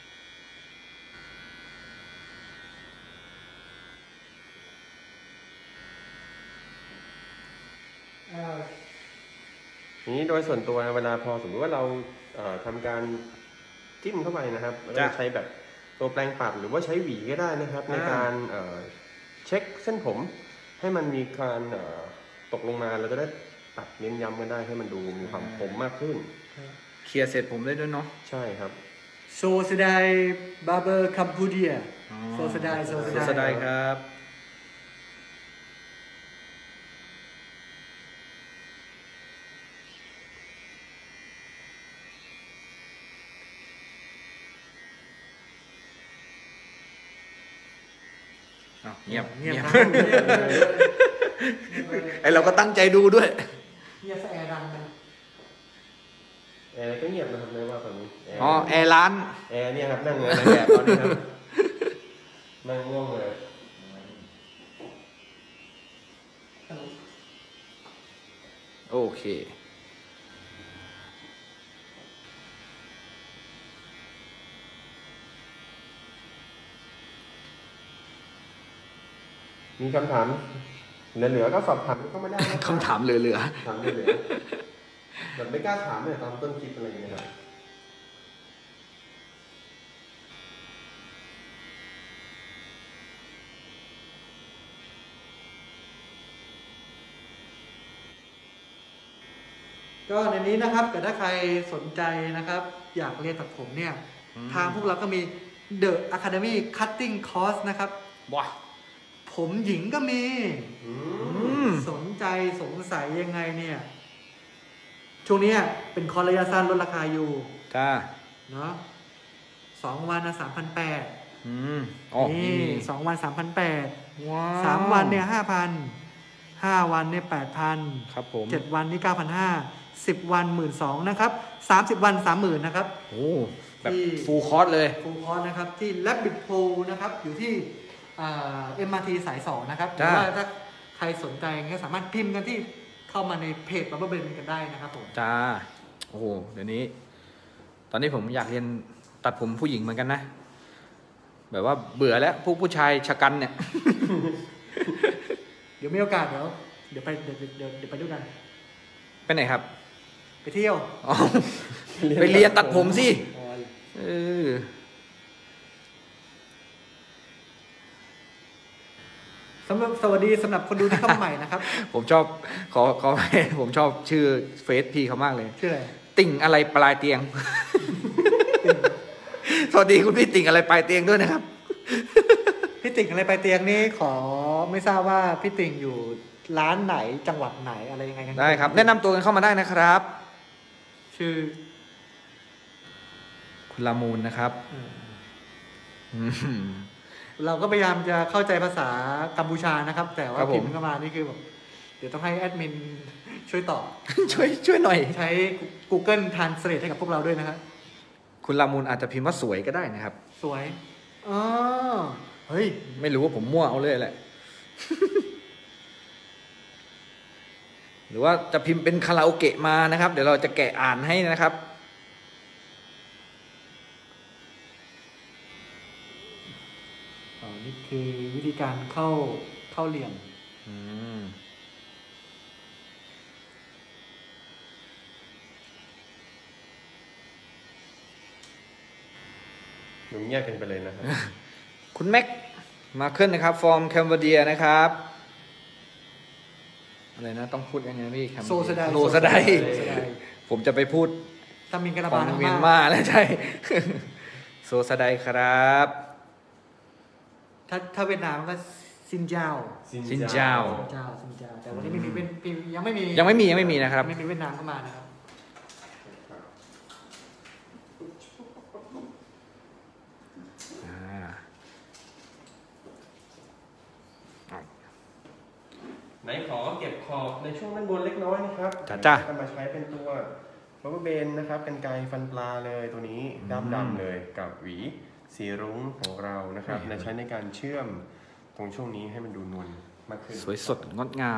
เอ่อทีนี้โดยส่วนตัวเวลาพอสมมติว่าเราเอ่อทำการจิ้มเข้าไปนะครับแล้วก็ใช้แบบตัวแปรงปัดหรือว่าใช้หวีก็ได้นะครับ ในการเอ่อเช็คเส้นผมให้มันมีการเอ่อตกลงมาเราจะได้ตัดเน้นย้ำกันได้ให้มันดูมีความคมมากขึ้นเคลียร์เสร็จผมได้ด้วยเนาะใช่ครับโซสดายบาร์เบอร์คัมพูเดียอ๋อโซสดายโซสโซดายสดายครับ อ้าวเงียบเงียบเงียบครับเงียบเลยไอเราก็ตั้งใจดูด้วยเงียบซะแอร์ดังนะแอร์ก็เงียบนะครับไม่ว่าตอนนี้แร์อ๋อ แอร์ร้านแอร์เนี่ยครับนั่งเลยนางแบบตอนนี้ครับนั่งง่วงเลยโอเคมีคำถามเหลือๆก็สอบถามเข้ามาได้นะครับคำถามเหลือถามเหลือๆแบบไม่กล้าถามเนี่ยตอนต้นคลิปอะไรอย่างเงี้ยครับก็ในนี้นะครับเกิดถ้าใครสนใจนะครับ อยากเรียนตัดผมเนี่ยอืมทางพวกเราก็มี The Academy Cutting Course นะครับๆว้าผมหญิงก็มีอือืมมสนใจสงสัยยังไงเนี่ย ช่วงนี้เป็นคอร์สระยะสั้นลดราคาอยู่จ้าเนาะสองวันนะสามพันแปดอืมอ๋อนี่นี่สองวันสามพันแปดว้าวสามวันเนี่ยห้าพันห้าวันเนี่ยแปดพันครับผมเจ็ดวันนี่เก้าพันห้าสิบวันหมื่นสองนะครับสามสิบวันสามหมื่นนะครับโอ้แบบที่ฟูลคอร์สเลยฟูลคอร์สนะครับที่ Rabbit Pool นะครับอยู่ที่เอ็มอาร์ทีสายสองนะครับหรืจ้าอว่าถ้าใครสนใจก็สามารถพิมพ์กันที่เข้ามาในเพจ Bubble Ben กันได้นะครับผมจ้า โอ้โห เดี๋ยวนี้ ตอนนี้ผมอยากเรียนตัดผมผู้หญิงเหมือนกันนะ แบบว่าเบื่อแล้วผู้ผู้ชายชะกันเนี่ยเดี๋ยวมีโอกาสเดี๋ยวเดี๋ยวไปเดี๋ยวเดี๋ยวเดี๋ยวไปด้วยกันไปไหนครับไปเที่ยวอ๋อ ไปเรียนตัดผมสิ เออสำหรับสวัสดีสำหรับคนดูที่เข้ามาใหม่นะครับผมชอบ ขอขอให้ ผมชอบชื่อเฟซพี่เขามากเลยชื่ออะไรติ่งอะไรปลายเตียง สวัสดีคุณพี่ติ่งอะไรปลายเตียงด้วยนะครับพี่ติ่งอะไรไปเตียงนี่ขอไม่ทราบว่าพี่ติ่งอยู่ร้านไหนจังหวัดไหนอะไรยังไงกันได้ครับ แนะนำตัวกันเข้ามาได้นะครับชื่อคุณลามูลนะครับอืมอืมเราก็พยายามจะเข้าใจภาษากัมพูชานะครับ แต่คว่ารับผมพิมพ์เข้ามานี่คือแบบเดี๋ยวต้องให้แอดมินช่วยตอบช่วยช่วยหน่อยใช้ Google Translate ให้กับพวกเราด้วยนะครับคุณลามูลอาจจะพิมพ์ว่าสวยก็ได้นะครับสวยอ๋อเฮ้ยไม่รู้ว่าผมมั่วเอาเลยแหละ หรือว่าจะพิมพ์เป็นคาราโอเกะมานะครับ เดี๋ยวเราจะแกะอ่านให้นะครับออนี่คือวิธีการเข้าเข้าเหลี่ยมอืมหนูเงียบกันไปเลยนะครับคุณแม็กมาขึ้นนะครับ ฟอร์มแคมเบเดียนะครับ อะไรนะ ต้องพูดยังไงพี่โซสไดโซสไดโซสไดผมจะไปพูดตามินกระขบาองลเมียนมาแล้วใช่ โซสไดครับถ้าถ้าเวียดนามก็ซินเจ้าซินเจ้าซินเจ้าซินเจ้าแต่วันนี้ไม่มีเป็นปียังไม่มียังไม่มียังไม่มีนะครับไม่มีเวียดนามเข้ามานะครับอ่าไหนขอเก็บขอบในช่วงด้านบนเล็กน้อยนะครับจ้ะจ้ะจะมาใช้เป็นตัวรบเบนนะครับเป็นไกรฟันปลาเลยตัวนี้ดำดำๆเลยกับหวีสีรุ้งของเรานะครับในใช้ในการเชื่อมตรงช่วงนี้ให้มันดูนวลมากขึ้นสวยสดงดงาม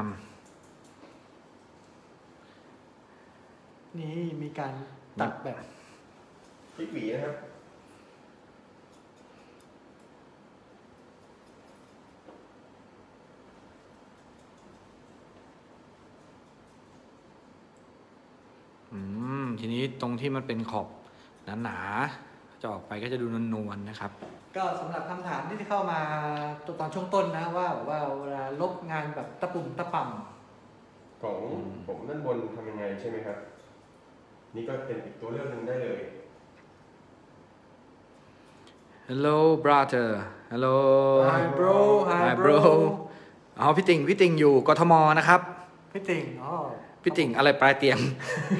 นี่มีการตัดแบบพลิกหวีนะครับอืม ทีนี้ตรงที่มันเป็นขอบหนาๆจะออกไปก็จะดูนวลๆนะครับก็สำหรับคำถามที่เข้ามาตอนช่วงต้นนะว่าแบบว่าเวลาลบงานแบบตะปุ่มตะป่ำของผมด้านบนทำยังไงใช่ไหมครับ นี่ก็เป็นอีกตัวเลือกหนึ่งได้เลย Hello brother Hello Hi bro Hi Hi bro bro อ๋อพี่ติ่งพี่ติ่งอยู่กทมนะครับพี่ติ่งอ๋อพี่ติ่งอะไรปลายเตียง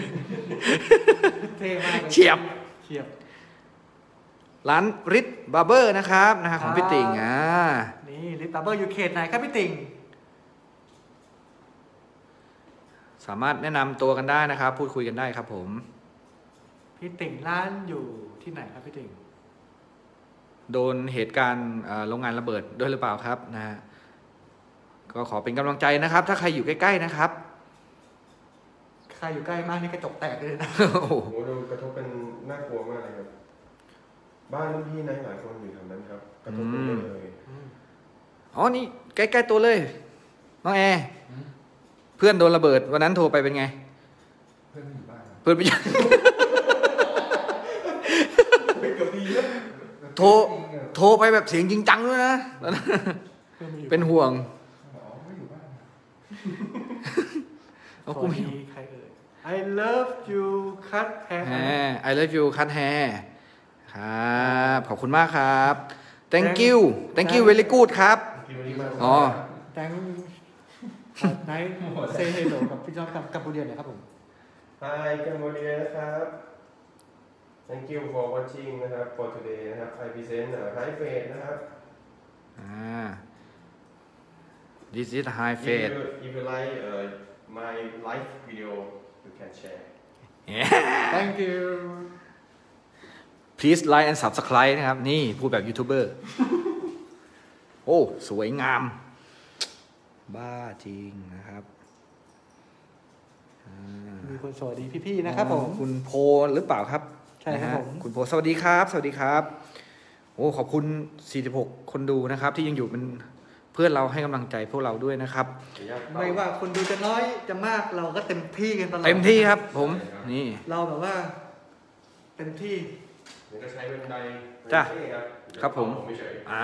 เท่มากเลยเฉียบเฉียบร้านริทบาร์เบอร์นะครับนะฮะของพี่ติ่งอ่านี่ลิปบับเบิลอยู่เขตไหนครับพี่ติ่งสามารถแนะนำตัวกันได้นะครับ พูดคุยกันได้ครับผมพี่ติ่งร้านอยู่ที่ไหนครับพี่ติ่งโดนเหตุการณ์เอ่อโรงงานระเบิดด้วยหรือเปล่าครับนะฮะก็ขอเป็นกำลังใจนะครับ ถ้าใครอยู่ใกล้ๆนะครับใครอยู่ใกล้มากนี่กระจกแตกเลยนะโอ้โหโอ้โหดูกระทบเป็นน่ากลัวมากเลยครับ บ้านรุ่นพี่นายหลายคนอยู่แถวนั้นครับ กระทบเป็นได้เลยอ๋อนี่ใกล้ๆตัวเลยน้องแอร์เพื่อนโดนระเบิดวันนั้นโทรไปเป็นไงเพื่อนไม่อยู่บ้านเพื่อนไปยังไม่เกือบดีแล้วโทรโทรไปแบบเสียงจริงจังด้วยนะตอนนั้นเป็นห่วงอ๋อไม่อยู่บ้านเอาสกูวัสไม่ดีใครเอ่ย I love you cut hair แฮ I love you cut hair ครับขอบคุณมากครับ thank you thank you very good ครับคิดว่าดีมากอ๋อแตงไนท์เซเฮโลกับพี่จอมกับกัมพูเดียหน่อยครับผม Hi กัมพูเดียนะครับ Thank you for watching นะครับ for today นะครับ I present เอ่อ high fade นะครับอ่า this is high If fade you if you like uh, my live video you can share Thank you please like and subscribe นะครับ นี่พูดแบบยูทูบเบอร์ โอ้ สวยงาม บ้าจริงนะครับอ่ามีคนสวัสดีพี่ๆนะครับผมคุณโพหรือเปล่าครับใช่ครับนะฮะผมคุณโพสวัสดีครับ สวัสดีครับ โอ้ ขอบคุณ สี่สิบหก คนดูนะครับ ที่ยังอยู่เป็นเพื่อนเราให้กำลังใจพวกเราด้วยนะครับไม่ว่าคนดูจะน้อยจะมากเราก็เต็มที่กันตลอดเต็มที่ครับ ผม นี่เราแบบว่าเต็มที่นี่ก็ใช้เป็นไดจ้ะเท่ครับครับผมไม่เฉยอ่า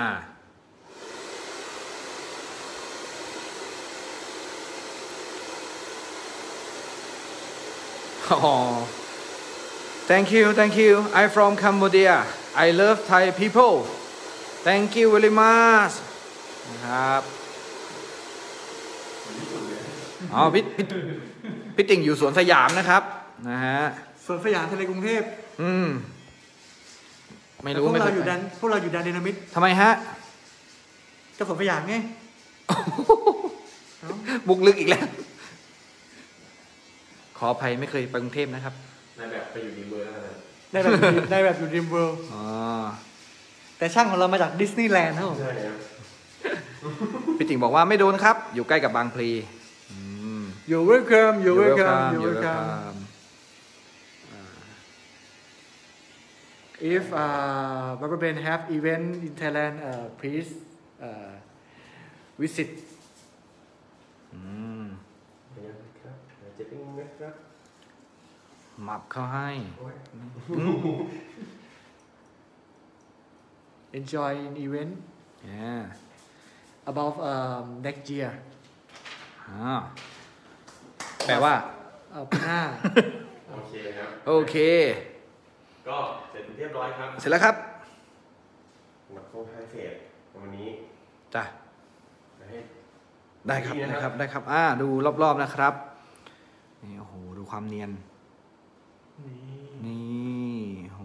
อ๋อ thank you thank you I from Cambodia I love Thai people thank you very much นะครับอ๋อพี่พี่พี่ติ่งอยู่สวนสยามนะครับ นะฮะส่วนสยามทะเลกรุงเทพอืม ไม่แต่รู้พวกไม่เราเคยอยู่ไปดันพวกเราอยู่ดันเดนามิดทำไมฮะก็สวนสยามไงบุกลึกอีกแล้ว ขออภัยไม่เคยไปกรุงเทพนะครับในแบบไปอยู่ดีเบอร์แล้วนะได้แบบอยู่ได้แบบอยู่ริมเวิลด์อ๋อแต่ช่างของเรามาจากดิสนีย์แลนด์ครับผมใช่ครับพี่ติ่งบอกว่าไม่โดนครับ อยู่ใกล้กับบางพลีอืมอยู่เวลคัมอยู่เวลคัมอยู่ You're เวลคัม welcome if uh Rubber Band have event in Thailand uh please เอ่อวิสิตอืมเป็นยังไงครับเจ็บเป็นยังไงครับหมับเข้าให้โอ้ย enjoy an event yeah about um, next year อ่าแปลว่าเอ่อปีหน้าโอเคครับโอเคก็เสร็จเรียบร้อยครับเสร็จแล้วครับหมักโซ่ไฮเฟสวันนี้จ้ะจะให้ได้ครับดีได้นะคครัรับ บ ได้ครับ อ่า ดูรอบๆนะครับ นี่ โอ้โห ดูความเนียนนี่นี่โห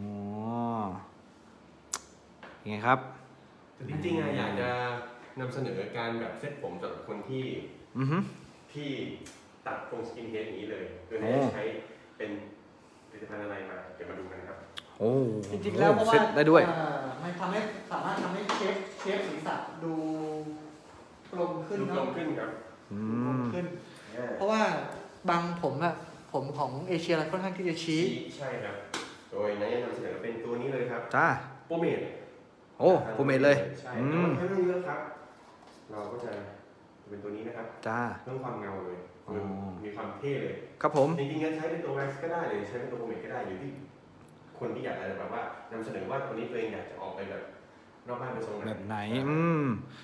ยังไงครับจริงๆอะอยากจะนำเสนอการแบบเซ็ตผมสำหรับคนที่อือฮึที่ตัดโครงสกินเฮดอย่างนี้เลยโดยโอ้ให้ใช้เป็นผลิตภัณฑ์อะไรมาเดี๋ยวมาดูกันครับโอ้จริงๆแล้วเพราะว่าเซ็ตได้ด้วยเอ่อมันทำให้สามารถทำให้เชฟเชฟศีรษะดูกลมขึ้นดูเนกลอะมขึ้นครับอืดูกลมมขึ้นอ่าเพราะว่าบางผมอะผมของเอเชียค่อนข้างที่จะชี้ใช่ครับ โดยนายนำเสนอเป็นตัวนี้เลยครับจ้าโปรเมดโอ้โปรเมทเลยใช่อืแต่มว่าไม่ต้องเยอะครับ เราก็จะเป็นตัวนี้นะครับจ้าเพิ่มความเงาเลยอ๋อมีความเท่เลยครับผมจริงๆงั้นใช้เป็นตัวแว็กซ์ก็ได้หรือใช้เป็นตัวโปรเมทก็ได้อยู่ที่คนที่อยากอะไรแบบว่านำเสนอว่าคนนี้ตัวเองอยากจะออกไปแบบนอกบ้านไปทรงไหนแบบไหน อืม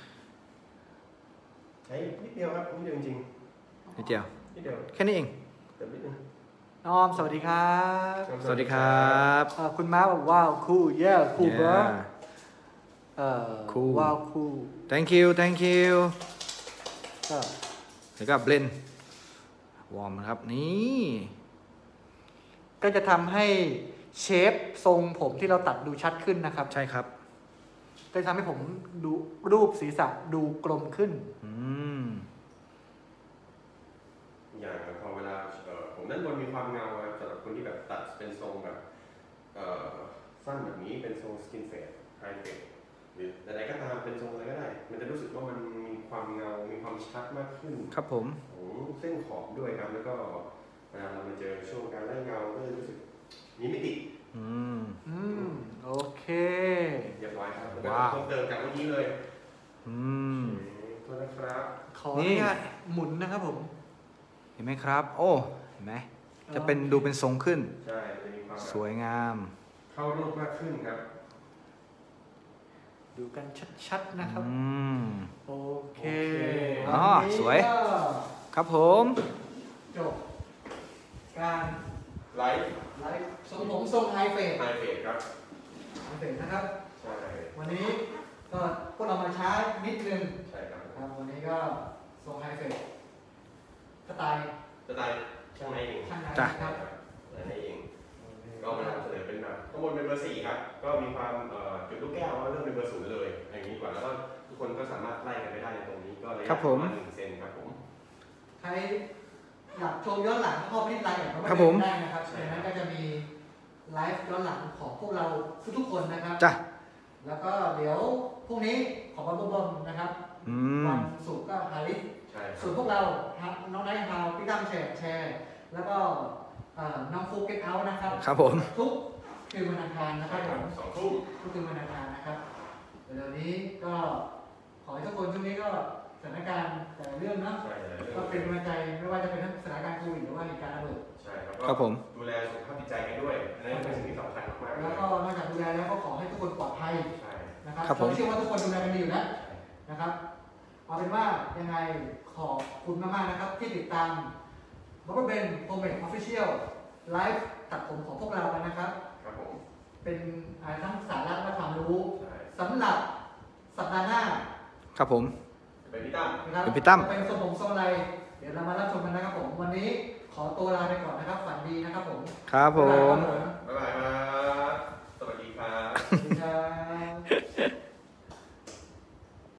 ใช้นิดเดียวครับนิดเดียวจริงนิดเดียวๆนิดเดียวแค่นี้เองเติมนิดนึงน้อมสวัสดีครับสวัสดีครับเอ่อคุณม้าบอกว้าวคูลเย่คูลเบอร์ Yeah เอ่อ Cool ว้าวคูล thank you thank you ก็แล้วก็เบลนวอร์มนะครับ นี่ก็จะทำให้เชฟทรงผมที่เราตัดดูชัดขึ้นนะครับใช่ครับก็จะทำให้ผมดูรูปศีรษะดูกลมขึ้นอืมอย่างพอเวลาเอ่อผมด้านบนมีความเงาครับสำหรับคนที่แบบตัดเป็นทรงแบบเอ่อสั้นแบบนี้เป็นทรงสกินเฟดไฮเฟดหรืออะไรก็ตามเป็นทรงอะไรก็ได้ มันจะรู้สึกว่ามันมีความเงา มีความชัดมากขึ้นครับผมของเส้นขอบด้วยครับ แล้วก็เวลาเรามาเจอช่วงการไล่เงาก็จะรู้สึกมีมิติอืมอืม โอเคเรียบร้อยครับว้าวเพิ่มเติมจากเมื่อกี้เลยอืมโทษนะครับขออนุญาตหมุนนะครับผมเห็นไหมครับ โอ้ เห็นไหม จะเป็นดูเป็นทรงขึ้นใช่จะมีความแบบสวยงามเข้ารูปมากขึ้นครับดูกันชัดๆนะครับอืมโอเคอ๋อวันนี้สวยก็ครับผมจบการไลฟ์ไลฟ์ทรงผมทรงไฮเฟสไฮเฟดครับไฮเฟสนะครับใช่วันนี้ก็พวกเรามาช้านิดนึงใช่ครับครับวันนี้ก็ทรงไฮเฟสสไตล์สไตล์ช่างในเองช่างไฮจ้ะครับช่างในเอง ก็มานำเสนอเป็นแบบข้างบนเป็นเบอร์สี่ครับ ก็มีความเอ่อจุดลูกแก้วว่าเริ่มเป็นเบอร์ศูนย์เลย อย่างนี้ดีกว่า แล้วก็ทุกคนก็สามารถไล่กันไปได้ในตรงนี้ ก็ระยะครับปผระมมาณหนึ่งเซนครับผมใครอยากชมย้อนหลังเข้าไปที่ไลน์ของครับผมได้นะครับในนั้นก็จะมีไลฟ์ย้อนหลังของพวกเราทุกๆคนนะครับจ้ะแล้วก็เดี๋ยวพรุ่งนี้ของวันบอมนะครับอืมวันศุกร์ก็ฮาริสใช่คส่รัวนบพวกเราครับน้องไนท์ฮาวพี่ตั้มแชร์แชร์ แล้วก็เอ่อน้องฟุกเก็ตเอาท์นะครับครับผมทุกคืนวันอังคารนะครับผมสองทุ่มทุกคืนวันอังคารนะครับเดี๋ยวนี้ก็ขอให้ทุกคนช่วงนี้ก็สถานการณ์แต่ละเรื่องเนาะใช่เลยก็เป็นกำลังใจไม่ว่าจะเป็นทั้งสถานการณ์โควิดหรือว่าเหตุการณ์ระเบิดใช่ครับครับผมดูแลสุขภาพจิตใจกันด้วยอันนี้เป็นสิ่งที่สำคัญมากๆเลแล้วยก็นอกจากดูแลแล้วก็ขอให้ทุกคนปลอดภัยใช่นะครับครับผมเราเชื่อว่าทุกคนดูแลกันดีอยู่แล้วนะครับเอาเป็นว่ายังไงขอบคุณมากๆนะครับที่ติดตามบับเบิ้ลเบนโฮมเมดออฟฟิเชียลไลฟ์ตัดผมของพวกเรากันนะครับครับผมเป็นอ่าทั้งสาระและความรู้ใช่สำหรับสัปดาห์หน้าครับผมเป็นพี่ตั้มนะครับเป็นพี่ตั้มจะเป็นทรงผมทรงอะไร เดี๋ยวเรามารับชมกันนะครับผม วันนี้ขอตัวลาไปก่อนนะครับ ฝันดีนะครับผมครับผมบ๊ายบายครับผมบ๊ายบายครับสวัสดีครับสวัสดีครับ